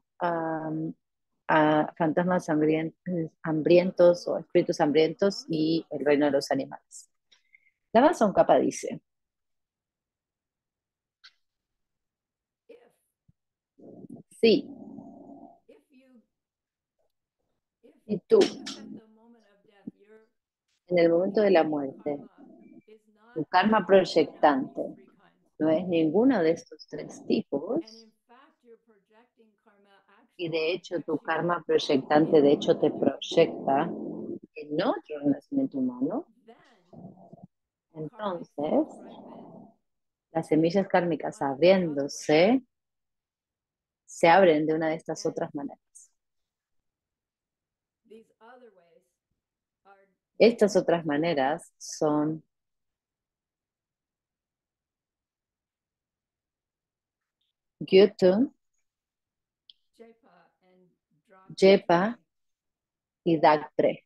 a fantasmas So it's a hambrientos o little espíritus hambrientos Lama y Sama el reino de los animales. La Amazon Capa dice, if sí, if you y tú, if at the moment of death your en el momento de la projecting muerte, karma is tu not karma one of proyectante these three kinds, no es ninguno de estos tres and tipos, in fact your projecting karma y actually de hecho tu projects you karma proyectante de into hecho te another human being, proyecta en otro renacimiento humano, then karmic entonces seeds ripen las Las semillas kármicas abriéndose, se abren de una de estas otras maneras. Estas otras maneras son Gyutun, Jepa y Dagtre.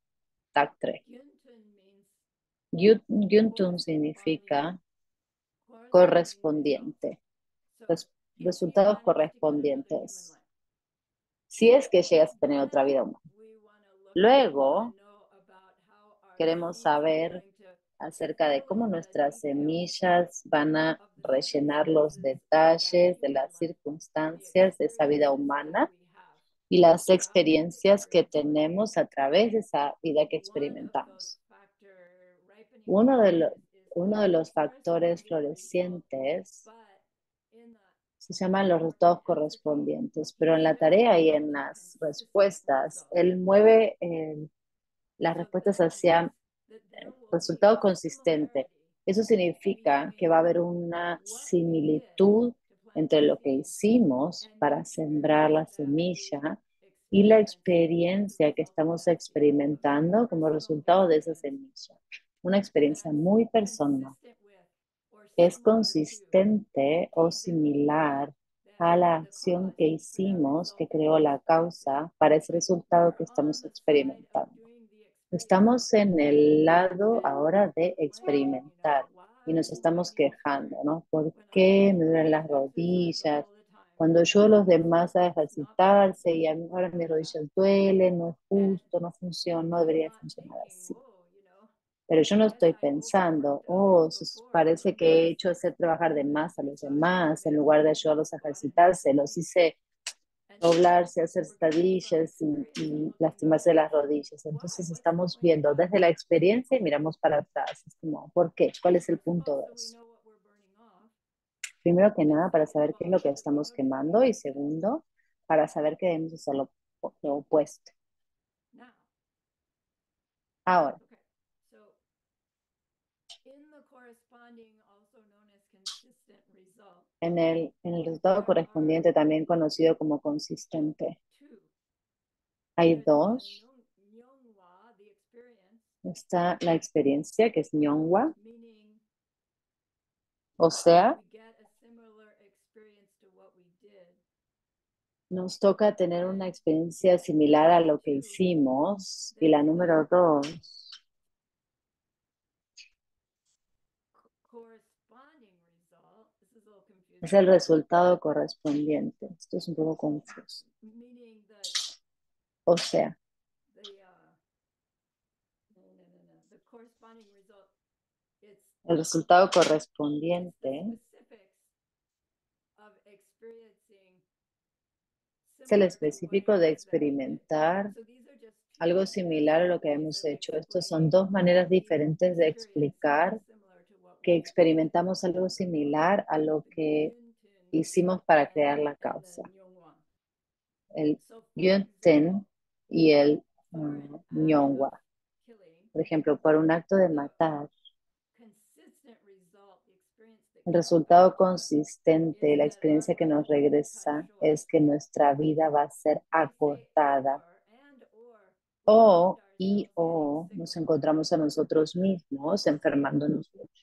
Gyutun significa correspondiente, resultados correspondientes, si es que llegas a tener otra vida humana. Luego, queremos saber acerca de cómo nuestras semillas van a rellenar los detalles de las circunstancias de esa vida humana y las experiencias que tenemos a través de esa vida que experimentamos. Uno de los factores florecientes se llaman los resultados correspondientes, pero en la tarea y en las respuestas, él mueve las respuestas hacia resultado consistente. Eso significa que va a haber una similitud entre lo que hicimos para sembrar la semilla y la experiencia que estamos experimentando como resultado de esa semilla. Una experiencia muy personal. Es consistente o similar a la acción que hicimos que creó la causa para ese resultado que estamos experimentando. Estamos en el lado ahora de experimentar y nos estamos quejando, ¿no? ¿Por qué me duelen las rodillas? Cuando yo los demás a ejercitarse y a mí ahora mis rodillas duelen, no es justo, no funciona, no debería funcionar así. Pero yo no estoy pensando, parece que he hecho hacer trabajar de más a los demás en lugar de ayudarlos a ejercitarse, los hice doblarse, hacer sentadillas y lastimarse las rodillas. Entonces estamos viendo desde la experiencia y miramos para atrás. Es como, ¿por qué? ¿Cuál es el punto de eso? Primero que nada, para saber qué es lo que estamos quemando y segundo, para saber que debemos hacer lo opuesto. Ahora, en el resultado correspondiente, también conocido como consistente, hay dos. Está la experiencia, que es Nyongwa, o sea, nos toca tener una experiencia similar a lo que hicimos. Y la número dos es el resultado correspondiente. Esto es un poco confuso. O sea, el resultado correspondiente es el específico de experimentar algo similar a lo que hemos hecho. Estos son dos maneras diferentes de explicar que experimentamos algo similar a lo que hicimos para crear la causa. El Yunten y el Nyongwa. Por ejemplo, por un acto de matar, el resultado consistente, la experiencia que nos regresa es que nuestra vida va a ser acortada o nos encontramos a nosotros mismos enfermándonos mucho.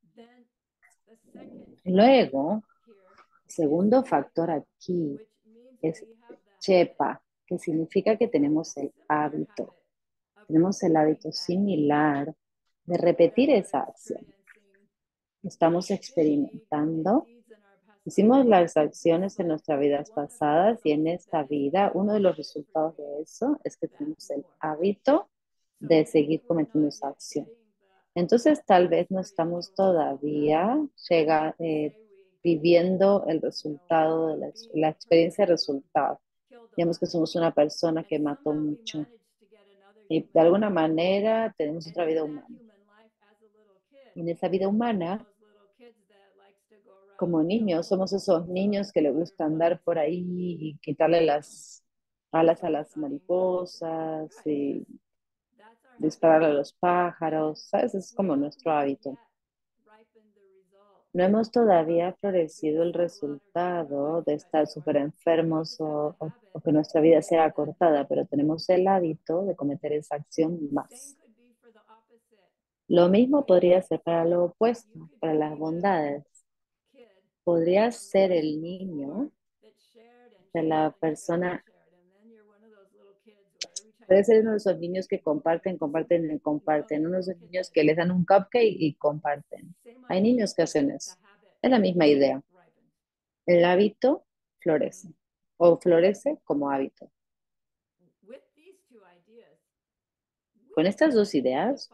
Luego, el segundo factor aquí es Chepa, que significa que tenemos el hábito. Tenemos el hábito similar de repetir esa acción. Estamos experimentando. Hicimos las acciones en nuestras vidas pasadas y en esta vida uno de los resultados de eso es que tenemos el hábito de seguir cometiendo esa acción. Entonces tal vez no estamos todavía viviendo el resultado de la experiencia de resultado. Digamos que somos una persona que mató mucho y de alguna manera tenemos otra vida humana. Y en esa vida humana, como niños, somos esos niños que les gusta andar por ahí y quitarle las alas a las mariposas y dispararle a los pájaros, ¿sabes? Es como nuestro hábito. No hemos todavía florecido el resultado de estar súper enfermos o que nuestra vida sea acortada, pero tenemos el hábito de cometer esa acción más. Lo mismo podría ser para lo opuesto, para las bondades. Podría ser el niño de la persona, puede ser uno de esos niños que comparten, comparten y comparten, uno de esos niños que les dan un cupcake y comparten. Hay niños que hacen eso. Es la misma idea. El hábito florece o florece como hábito. Con estas dos ideas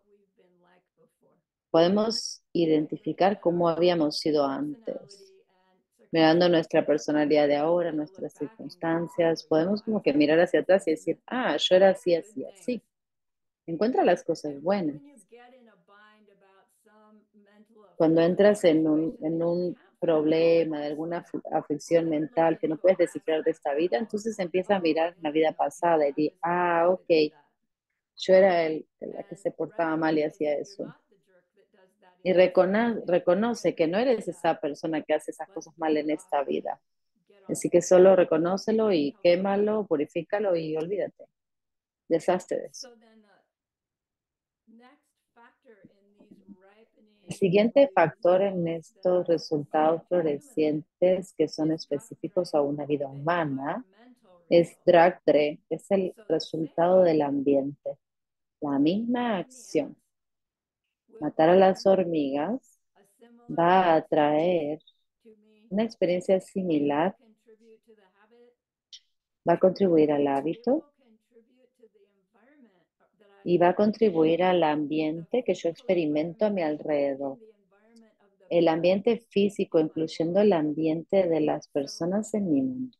podemos identificar cómo habíamos sido antes. Mirando nuestra personalidad de ahora, nuestras circunstancias, podemos como que mirar hacia atrás y decir, ah, yo era así, así, así. Encuentra las cosas buenas. Cuando entras en un problema, de alguna aflicción mental que no puedes descifrar de esta vida, entonces empieza a mirar la vida pasada y di, ah, ok, yo era la que se portaba mal y hacía eso. Y reconoce que no eres esa persona que hace esas cosas mal en esta vida. Así que solo reconócelo y quémalo, purifícalo y olvídate. Deshazte de eso. El siguiente factor en estos resultados florecientes que son específicos a una vida humana es Dragdre, es el resultado del ambiente. La misma acción, matar a las hormigas, va a traer una experiencia similar, va a contribuir al hábito y va a contribuir al ambiente que yo experimento a mi alrededor. El ambiente físico, incluyendo el ambiente de las personas en mi mundo.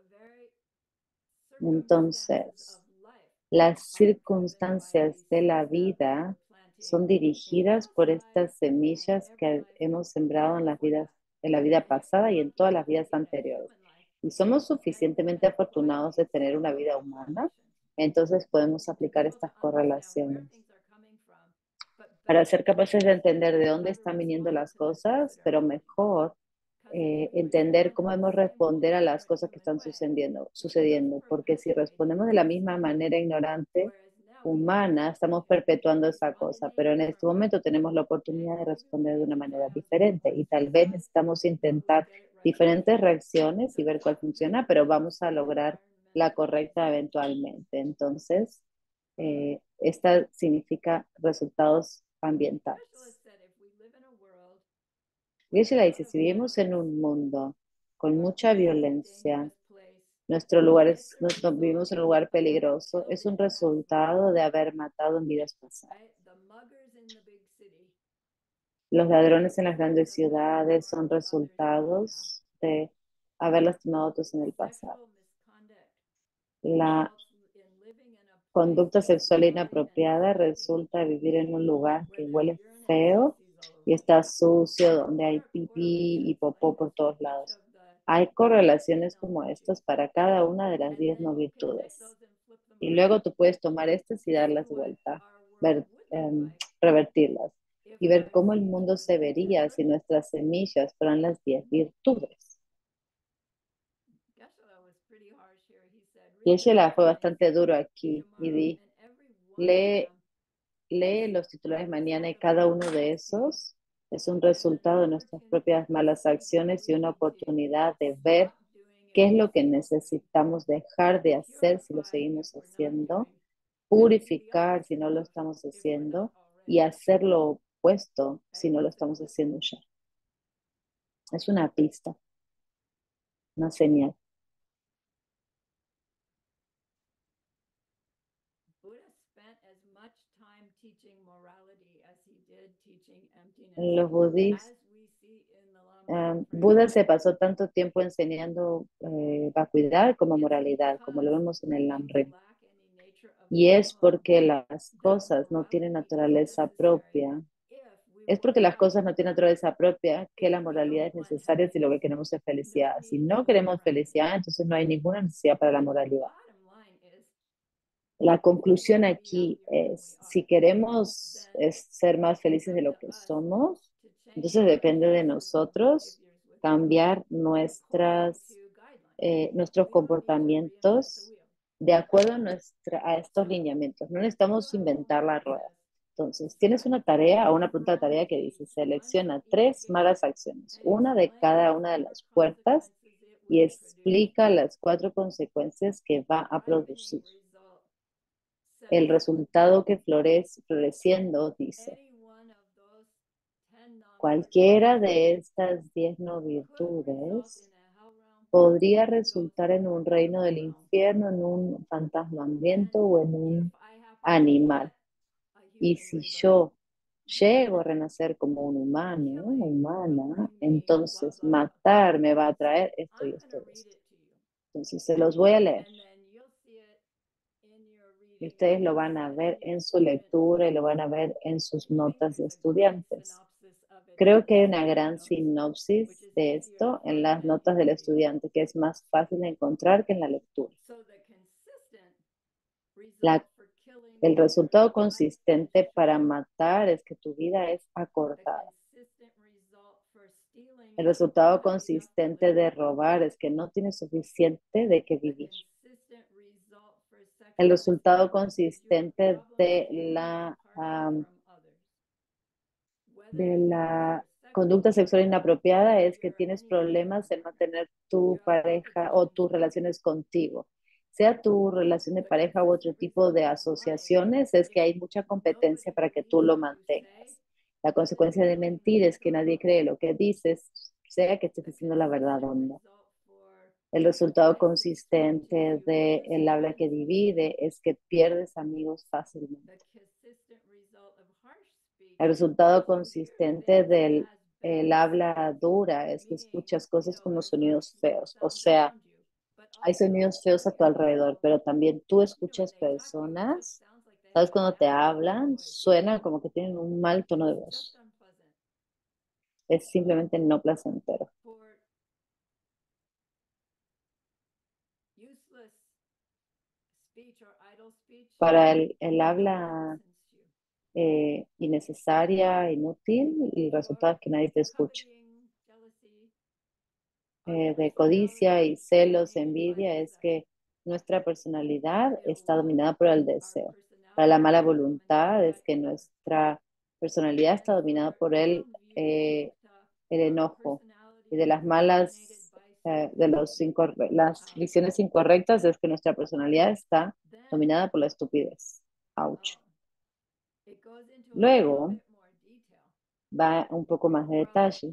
Entonces, las circunstancias de la vida son dirigidas por estas semillas que hemos sembrado en la vida pasada y en todas las vidas anteriores. Y somos suficientemente afortunados de tener una vida humana, entonces podemos aplicar estas correlaciones para ser capaces de entender de dónde están viniendo las cosas, pero mejor entender cómo debemos responder a las cosas que están sucediendo, porque si respondemos de la misma manera ignorante, humana, estamos perpetuando esa cosa, pero en este momento tenemos la oportunidad de responder de una manera diferente y tal vez necesitamos intentar diferentes reacciones y ver cuál funciona, pero vamos a lograr la correcta eventualmente. Entonces, esta significa resultados ambientales. Geshe-la dice, si vivimos en un mundo con mucha violencia, vivimos en un lugar peligroso, es un resultado de haber matado en vidas pasadas. Los ladrones en las grandes ciudades son resultados de haber lastimado a otros en el pasado. La conducta sexual inapropiada resulta de vivir en un lugar que huele feo y está sucio, donde hay pipí y popó por todos lados. Hay correlaciones como estas para cada una de las 10 no virtudes. Y luego tú puedes tomar estas y darlas vuelta, revertirlas y ver cómo el mundo se vería si nuestras semillas fueran las 10 virtudes. Geshe-la fue bastante duro aquí y lee los titulares mañana y cada uno de esos es un resultado de nuestras propias malas acciones y una oportunidad de ver qué es lo que necesitamos dejar de hacer si lo seguimos haciendo, purificar si no lo estamos haciendo y hacer lo opuesto si no lo estamos haciendo ya. Es una pista, una señal. Los budistas, Buda se pasó tanto tiempo enseñando vacuidad como moralidad, como lo vemos en el Namrim. Y es porque las cosas no tienen naturaleza propia. Es porque las cosas no tienen naturaleza propia que la moralidad es necesaria si lo que queremos es felicidad. Si no queremos felicidad, entonces no hay ninguna necesidad para la moralidad. La conclusión aquí es, si queremos ser más felices de lo que somos, Entonces depende de nosotros cambiar nuestros comportamientos de acuerdo a estos lineamientos. No necesitamos inventar la rueda. Entonces, tienes una tarea o una pregunta de tarea que dice, selecciona 3 malas acciones, una de cada una de las puertas y explica las 4 consecuencias que va a producir. El resultado que floreciendo dice, cualquiera de estas 10 no virtudes podría resultar en un reino del infierno, en un fantasma hambriento o en un animal. Y si yo llego a renacer como un humano, humana, entonces matar me va a traer esto y esto y esto. Entonces se los voy a leer. Y ustedes lo van a ver en su lectura y lo van a ver en sus notas de estudiantes. Creo que hay una gran sinopsis de esto en las notas del estudiante, que es más fácil de encontrar que en la lectura. El resultado consistente para matar es que tu vida es acortada. El resultado consistente de robar es que no tienes suficiente de qué vivir. El resultado consistente de la conducta sexual inapropiada es que tienes problemas en mantener tu pareja o tus relaciones contigo. Sea tu relación de pareja u otro tipo de asociaciones, es que hay mucha competencia para que tú lo mantengas. La consecuencia de mentir es que nadie cree lo que dices, sea que estés diciendo la verdad o no. El resultado consistente de el habla que divide es que pierdes amigos fácilmente. El resultado consistente del el habla dura es que escuchas cosas como sonidos feos. O sea, hay sonidos feos a tu alrededor, pero también tú escuchas personas, ¿sabes? Cuando te hablan, suena como que tienen un mal tono de voz. Es simplemente no placentero. Para el habla innecesaria, inútil, y el resultado es que nadie te escucha. De codicia y celos, envidia, es que nuestra personalidad está dominada por el deseo. Para la mala voluntad es que nuestra personalidad está dominada por el enojo. Y de las las visiones incorrectas es que nuestra personalidad está dominada por la estupidez. Ouch. Luego va un poco más de detalle.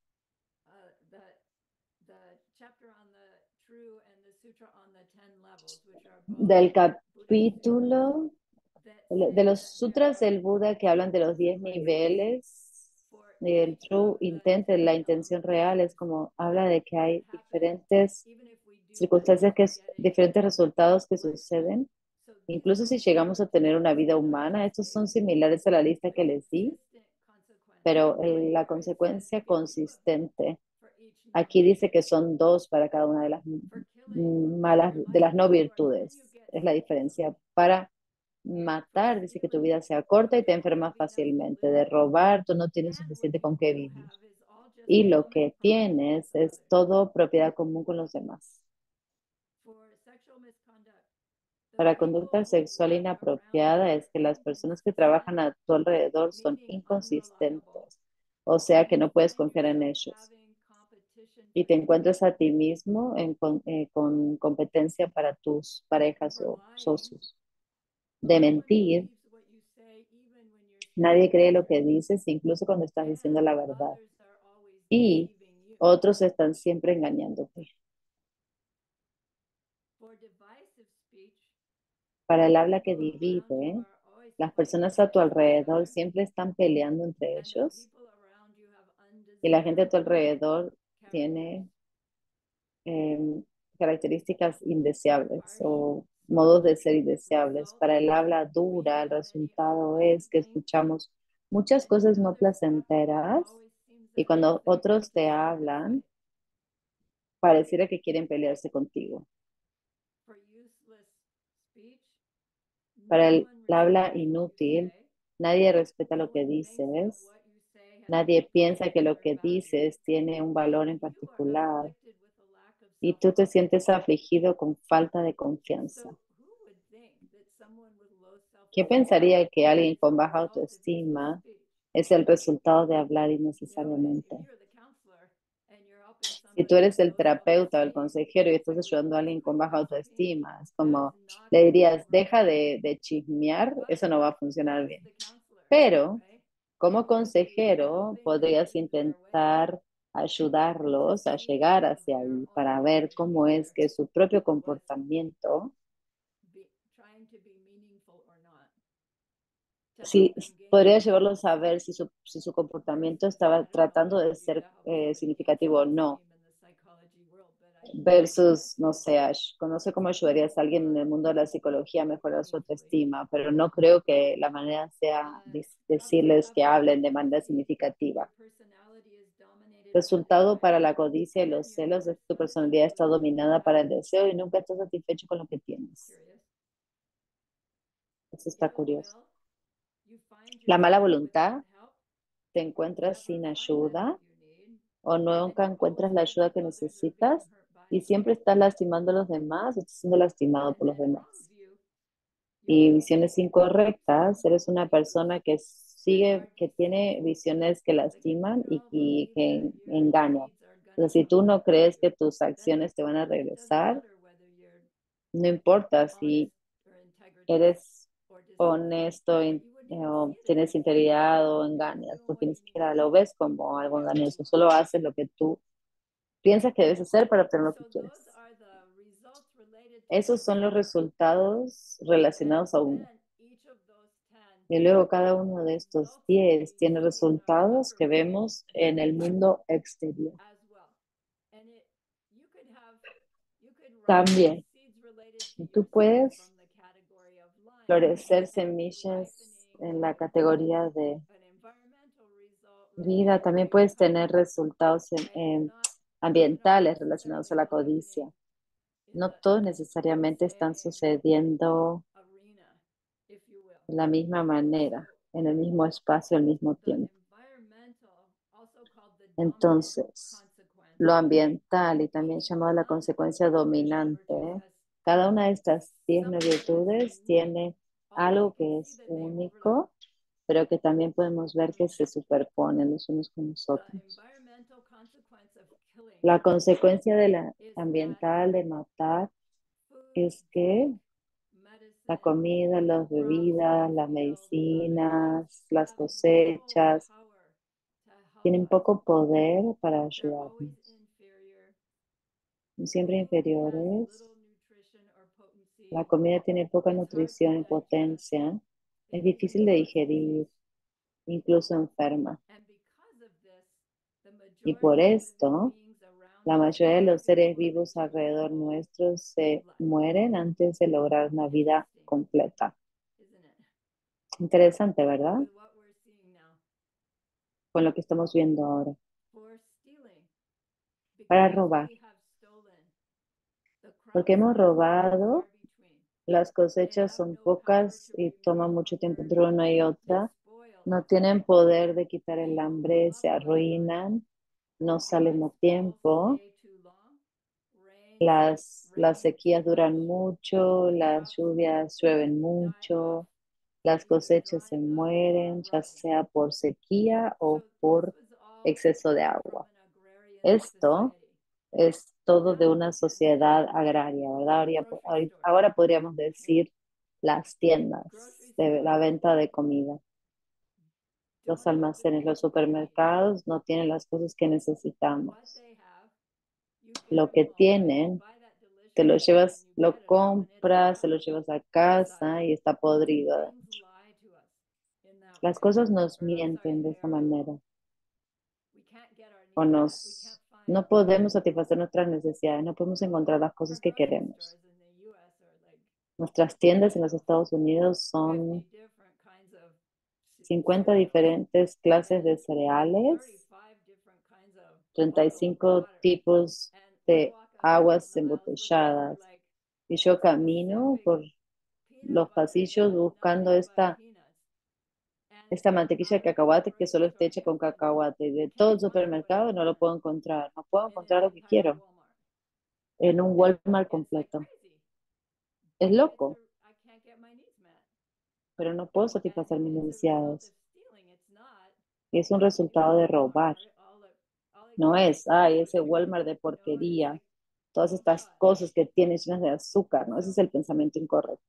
Del capítulo, de los sutras del Buda que hablan de los 10 niveles, el true intent, la intención real, es como habla de que hay diferentes circunstancias, diferentes resultados que suceden. Incluso si llegamos a tener una vida humana, estos son similares a la lista que les di, pero la consecuencia consistente, aquí dice que son 2 para cada una de las malas, de las no virtudes. Es la diferencia. Para matar, dice que tu vida sea corta y te enfermas fácilmente. De robar, tú no tienes suficiente con qué vivir. Y lo que tienes es todo propiedad común con los demás. Para conducta sexual inapropiada es que las personas que trabajan a tu alrededor son inconsistentes, o sea que no puedes confiar en ellos. Y te encuentras a ti mismo con competencia para tus parejas o socios. De mentir, nadie cree lo que dices, incluso cuando estás diciendo la verdad. Y otros están siempre engañándote. Para el habla que divide, las personas a tu alrededor siempre están peleando entre ellos y la gente a tu alrededor tiene características indeseables o modos de ser indeseables. Para el habla dura, el resultado es que escuchamos muchas cosas no placenteras y cuando otros te hablan, pareciera que quieren pelearse contigo. Para el habla inútil, nadie respeta lo que dices Nadie piensa que lo que dices tiene un valor en particular y tú te sientes afligido con falta de confianza. ¿Qué pensaría que alguien con baja autoestima es el resultado de hablar innecesariamente? Si tú eres el terapeuta o el consejero y estás ayudando a alguien con baja autoestima, es como le dirías, deja de chismear, eso no va a funcionar bien. Pero como consejero podrías intentar ayudarlos a llegar hacia ahí para ver cómo es que su propio comportamiento, si podría llevarlos a ver si su comportamiento estaba tratando de ser significativo o no, versus, no sé, no sé cómo ayudarías a alguien en el mundo de la psicología a mejorar su autoestima, pero no creo que la manera sea decirles que hablen de manera significativa. Resultado para la codicia y los celos es que tu personalidad está dominada para el deseo y nunca estás satisfecho con lo que tienes. Eso está curioso. La mala voluntad, te encuentras sin ayuda o nunca encuentras la ayuda que necesitas y siempre estás lastimando a los demás o estás siendo lastimado por los demás. Y visiones incorrectas, eres una persona que sigue, que tiene visiones que lastiman y que engañan. Entonces, si tú no crees que tus acciones te van a regresar, no importa si eres honesto o tienes integridad o engañas, porque ni siquiera lo ves como algo engañoso, solo haces lo que tú piensas que debes hacer para obtener lo que quieres. Esos son los resultados relacionados a uno. Y luego cada uno de estos 10 tiene resultados que vemos en el mundo exterior. También, tú puedes florecer semillas en la categoría de vida. También puedes tener resultados ambientales relacionados a la codicia. No todos necesariamente están sucediendo de la misma manera, en el mismo espacio, al mismo tiempo. Entonces, lo ambiental y también llamado la consecuencia dominante, cada una de estas 10 virtudes tiene algo que es único, pero que también podemos ver que se superponen los unos con los otros. La consecuencia de la ambiental de matar es que la comida, las bebidas, las medicinas, las cosechas, tienen poco poder para ayudarnos. Son siempre inferiores. La comida tiene poca nutrición y potencia. Es difícil de digerir, incluso enferma. Y por esto, la mayoría de los seres vivos alrededor nuestro se mueren antes de lograr una vida completa. Interesante, ¿verdad? Con lo que estamos viendo ahora. Para robar. Porque hemos robado, las cosechas son pocas y toma mucho tiempo entre una y otra. No tienen poder de quitar el hambre, se arruinan, no salen a tiempo. Las sequías duran mucho, las lluvias llueven mucho, las cosechas se mueren, ya sea por sequía o por exceso de agua. Esto es todo de una sociedad agraria, ¿verdad? Ahora podríamos decir las tiendas de la venta de comida. Los almacenes, los supermercados no tienen las cosas que necesitamos. Lo que tienen, te lo llevas, lo compras, se lo llevas a casa y está podrido. Las cosas nos mienten de esa manera. O no podemos satisfacer nuestras necesidades, no podemos encontrar las cosas que queremos. Nuestras tiendas en los Estados Unidos son 50 diferentes clases de cereales, 35 tipos de aguas embotelladas. Y yo camino por los pasillos buscando esta esta mantequilla de cacahuate que solo esté hecha con cacahuate. De todo el supermercado no lo puedo encontrar. No puedo encontrar lo que quiero en un Walmart completo. Es loco, pero no puedo satisfacer mis necesidades. Y es un resultado de robar. No es, ay, ese Walmart de porquería, todas estas cosas que tiene llenas de azúcar, ¿no? Ese es el pensamiento incorrecto.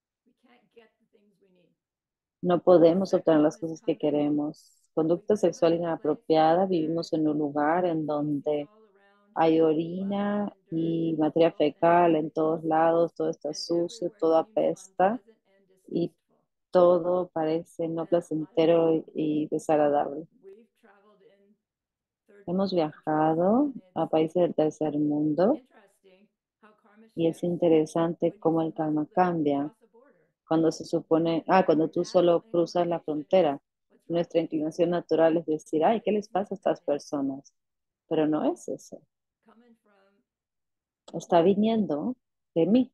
No podemos obtener las cosas que queremos. Conducta sexual inapropiada, vivimos en un lugar en donde hay orina y materia fecal en todos lados, todo está sucio, todo apesta y todo parece no placentero y desagradable. Hemos viajado a países del tercer mundo y es interesante cómo el karma cambia cuando se supone, cuando tú solo cruzas la frontera. Nuestra inclinación natural es decir, ay, ¿qué les pasa a estas personas? Pero no es eso. Está viniendo de mí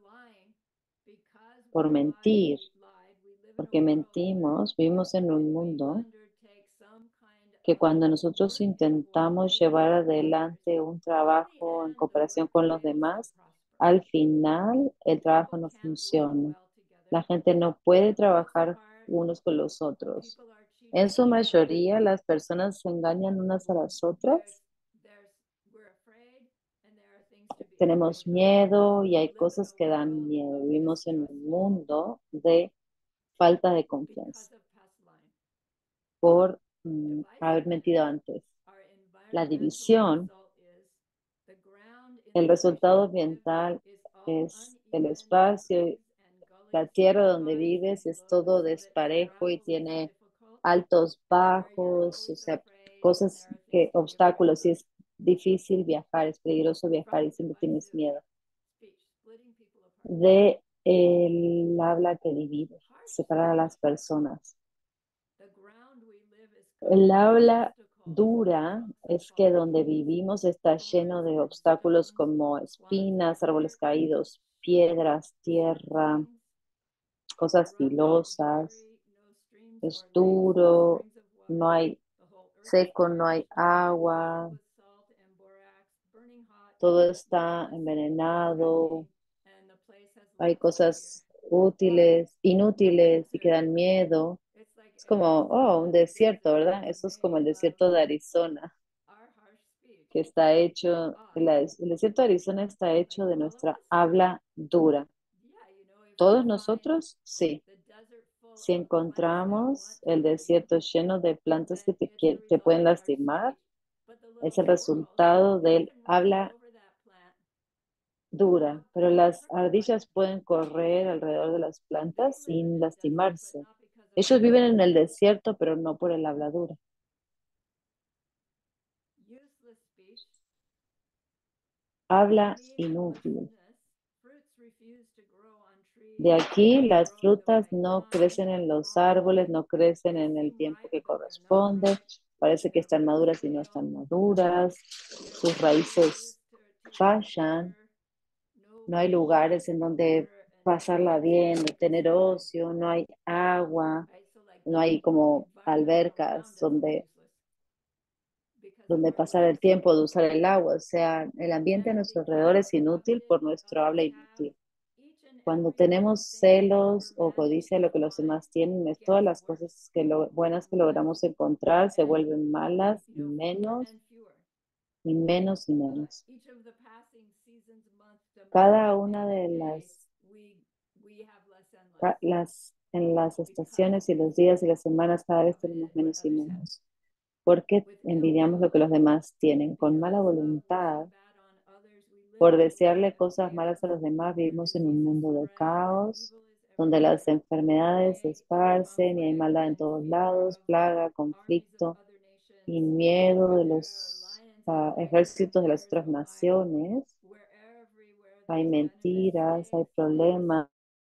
por mentir, porque mentimos, vivimos en un mundo que cuando nosotros intentamos llevar adelante un trabajo en cooperación con los demás, al final el trabajo no funciona. La gente no puede trabajar unos con los otros. En su mayoría, las personas se engañan unas a las otras. Tenemos miedo y hay cosas que dan miedo. Vivimos en un mundo de falta de confianza por haber mentido antes. La división, el resultado ambiental es el espacio, la tierra donde vives es todo desparejo y tiene altos, bajos, o sea, cosas que, obstáculos, y es difícil viajar, es peligroso viajar y siempre tienes miedo. De el habla que divide, separar a las personas. El habla dura es que donde vivimos está lleno de obstáculos como espinas, árboles caídos, piedras, tierra, cosas filosas, es duro, no hay seco, no hay agua, todo está envenenado, hay cosas útiles, inútiles y que dan miedo. Es como, oh, un desierto, ¿verdad? Eso es como el desierto de Arizona, que está hecho, el desierto de Arizona está hecho de nuestra habla dura. ¿Todos nosotros? Sí. Si encontramos el desierto lleno de plantas que te pueden lastimar, es el resultado del habla dura, pero las ardillas pueden correr alrededor de las plantas sin lastimarse. Ellos viven en el desierto, pero no por el habla dura. Habla inútil. De aquí las frutas no crecen en los árboles, no crecen en el tiempo que corresponde. Parece que están maduras y no están maduras. Sus raíces fallan. No hay lugares en donde pasarla bien, tener ocio, no hay agua, no hay como albercas donde pasar el tiempo de usar el agua. O sea, el ambiente a nuestro alrededor es inútil por nuestro habla inútil. Cuando tenemos celos o codicia de lo que los demás tienen, es todas las cosas buenas que logramos encontrar se vuelven malas y menos y menos y menos. Cada una de en las estaciones y los días y las semanas cada vez tenemos menos y menos. Porque envidiamos lo que los demás tienen. Con mala voluntad, por desearle cosas malas a los demás, vivimos en un mundo de caos, donde las enfermedades se esparcen y hay maldad en todos lados, plaga, conflicto y miedo de los ejércitos de las otras naciones. Hay mentiras, hay problemas,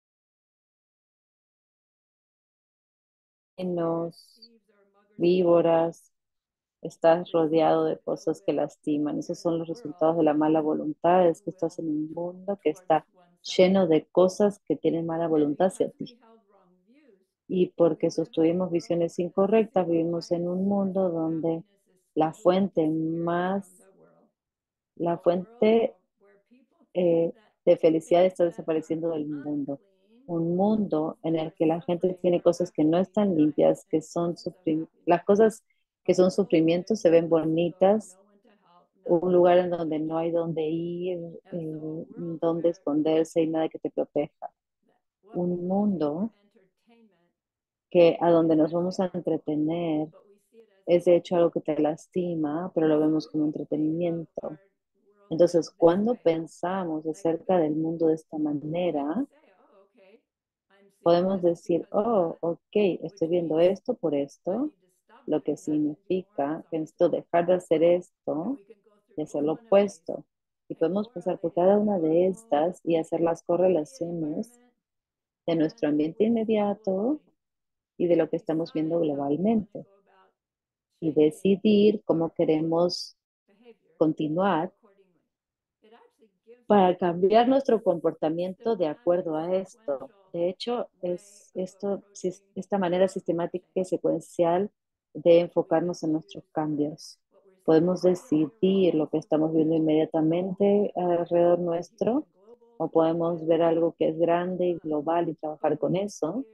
víboras, estás rodeado de cosas que lastiman. Esos son los resultados de la mala voluntad, es que estás en un mundo que está lleno de cosas que tienen mala voluntad hacia ti. Y porque sostuvimos visiones incorrectas, vivimos en un mundo donde la fuente más, la fuente de felicidad está desapareciendo del mundo. Un mundo en el que la gente tiene cosas que no están limpias, que son las cosas que son sufrimientos se ven bonitas, un lugar en donde no hay dónde ir, donde esconderse y nada que te proteja. Un mundo que a donde nos vamos a entretener es de hecho algo que te lastima, pero lo vemos como entretenimiento. Entonces, cuando pensamos acerca del mundo de esta manera, podemos decir, oh, ok, estoy viendo esto por esto, lo que significa que necesito dejar de hacer esto y hacer lo opuesto. Y podemos pasar por cada una de estas y hacer las correlaciones de nuestro ambiente inmediato y de lo que estamos viendo globalmente y decidir cómo queremos continuar para cambiar nuestro comportamiento de acuerdo a esto. De hecho, es esta manera sistemática y secuencial de enfocarnos en nuestros cambios. Podemos decidir lo que estamos viendo inmediatamente alrededor nuestro, o podemos ver algo que es grande y global y trabajar con eso.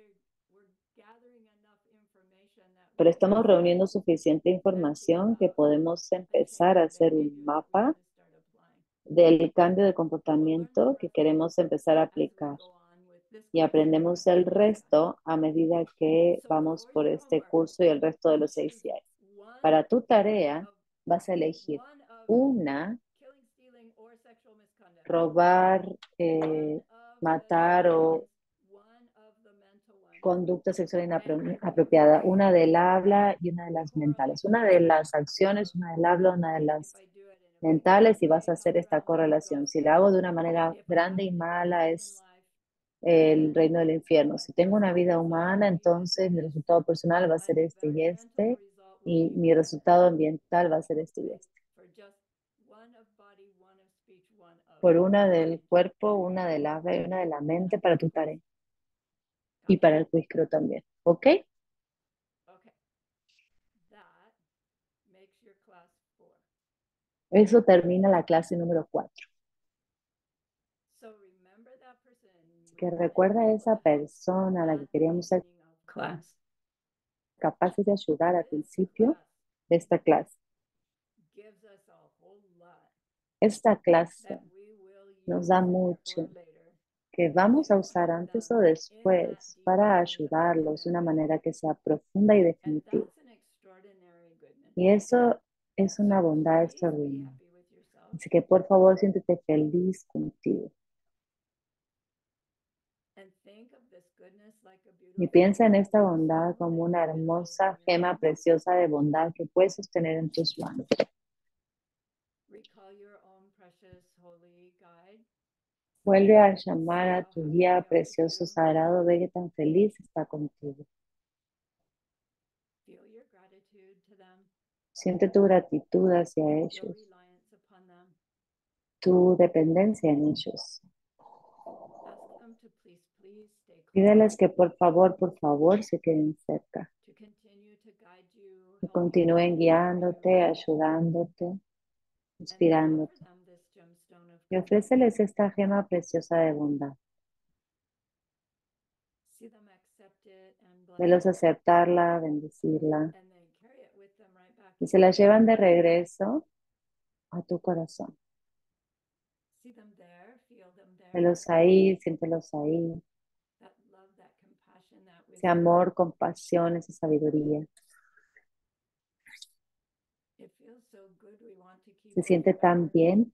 Pero estamos reuniendo suficiente información que podemos empezar a hacer un mapa del cambio de comportamiento que queremos empezar a aplicar. Y aprendemos el resto a medida que vamos por este curso y el resto de los ACI. Para tu tarea vas a elegir una, robar, matar o conducta sexual inapropiada, una del habla y una de las mentales, una de las acciones, una del habla, una de las mentales y vas a hacer esta correlación. Si la hago de una manera grande y mala es el reino del infierno. Si tengo una vida humana, entonces mi resultado personal va a ser este y mi resultado ambiental va a ser este y este. Por una del cuerpo, una del habla y una de la mente para tu tarea. Y para el quiz creo también. ¿Ok? Eso termina la clase número 4. Que recuerda a esa persona a la que queríamos ser capaces de ayudar al principio de esta clase. Esta clase nos da mucho que vamos a usar antes o después para ayudarlos de una manera que sea profunda y definitiva. Y eso es una bondad extraordinaria. Así que por favor siéntete feliz contigo. Y piensa en esta bondad como una hermosa gema preciosa de bondad que puedes sostener en tus manos. Vuelve a llamar a tu guía precioso sagrado, ve que tan feliz está contigo. Siente tu gratitud hacia ellos, tu dependencia en ellos. Pídeles que por favor se queden cerca. Que continúen guiándote, ayudándote, inspirándote. Y ofréceles esta gema preciosa de bondad. Velos aceptarla, bendecirla. Y se la llevan de regreso a tu corazón. Velos ahí, siéntelos ahí. Ese amor, compasión, esa sabiduría. Se siente tan bien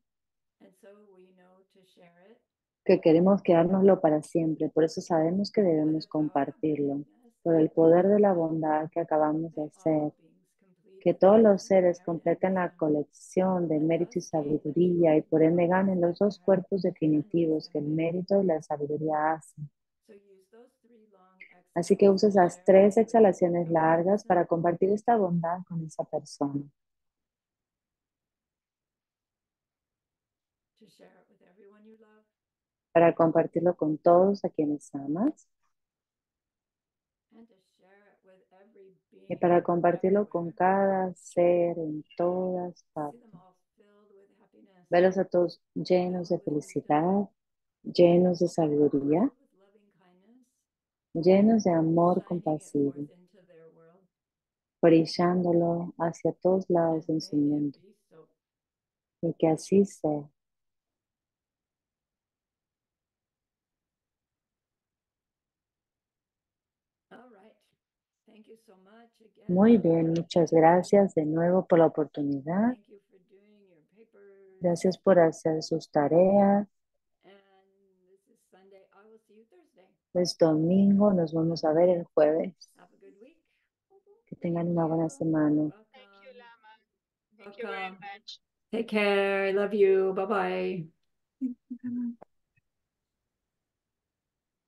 que queremos quedárnoslo para siempre. Por eso sabemos que debemos compartirlo. Por el poder de la bondad que acabamos de hacer. Que todos los seres completen la colección de mérito y sabiduría y por ende ganen los dos cuerpos definitivos que el mérito y la sabiduría hacen. Así que usa esas 3 exhalaciones largas para compartir esta bondad con esa persona. Para compartirlo con todos a quienes amas. y para compartirlo con cada ser en todas partes. Verlos a todos llenos de felicidad, llenos de sabiduría, llenos de amor compasivo, brillándolo hacia todos lados en su mundo. Y que así sea. Muy bien, muchas gracias de nuevo por la oportunidad. Gracias por hacer sus tareas. Es domingo, nos vamos a ver el jueves. Que tengan una buena semana. Thank you, Lama. Thank you very much. Take care. I love you. Bye bye.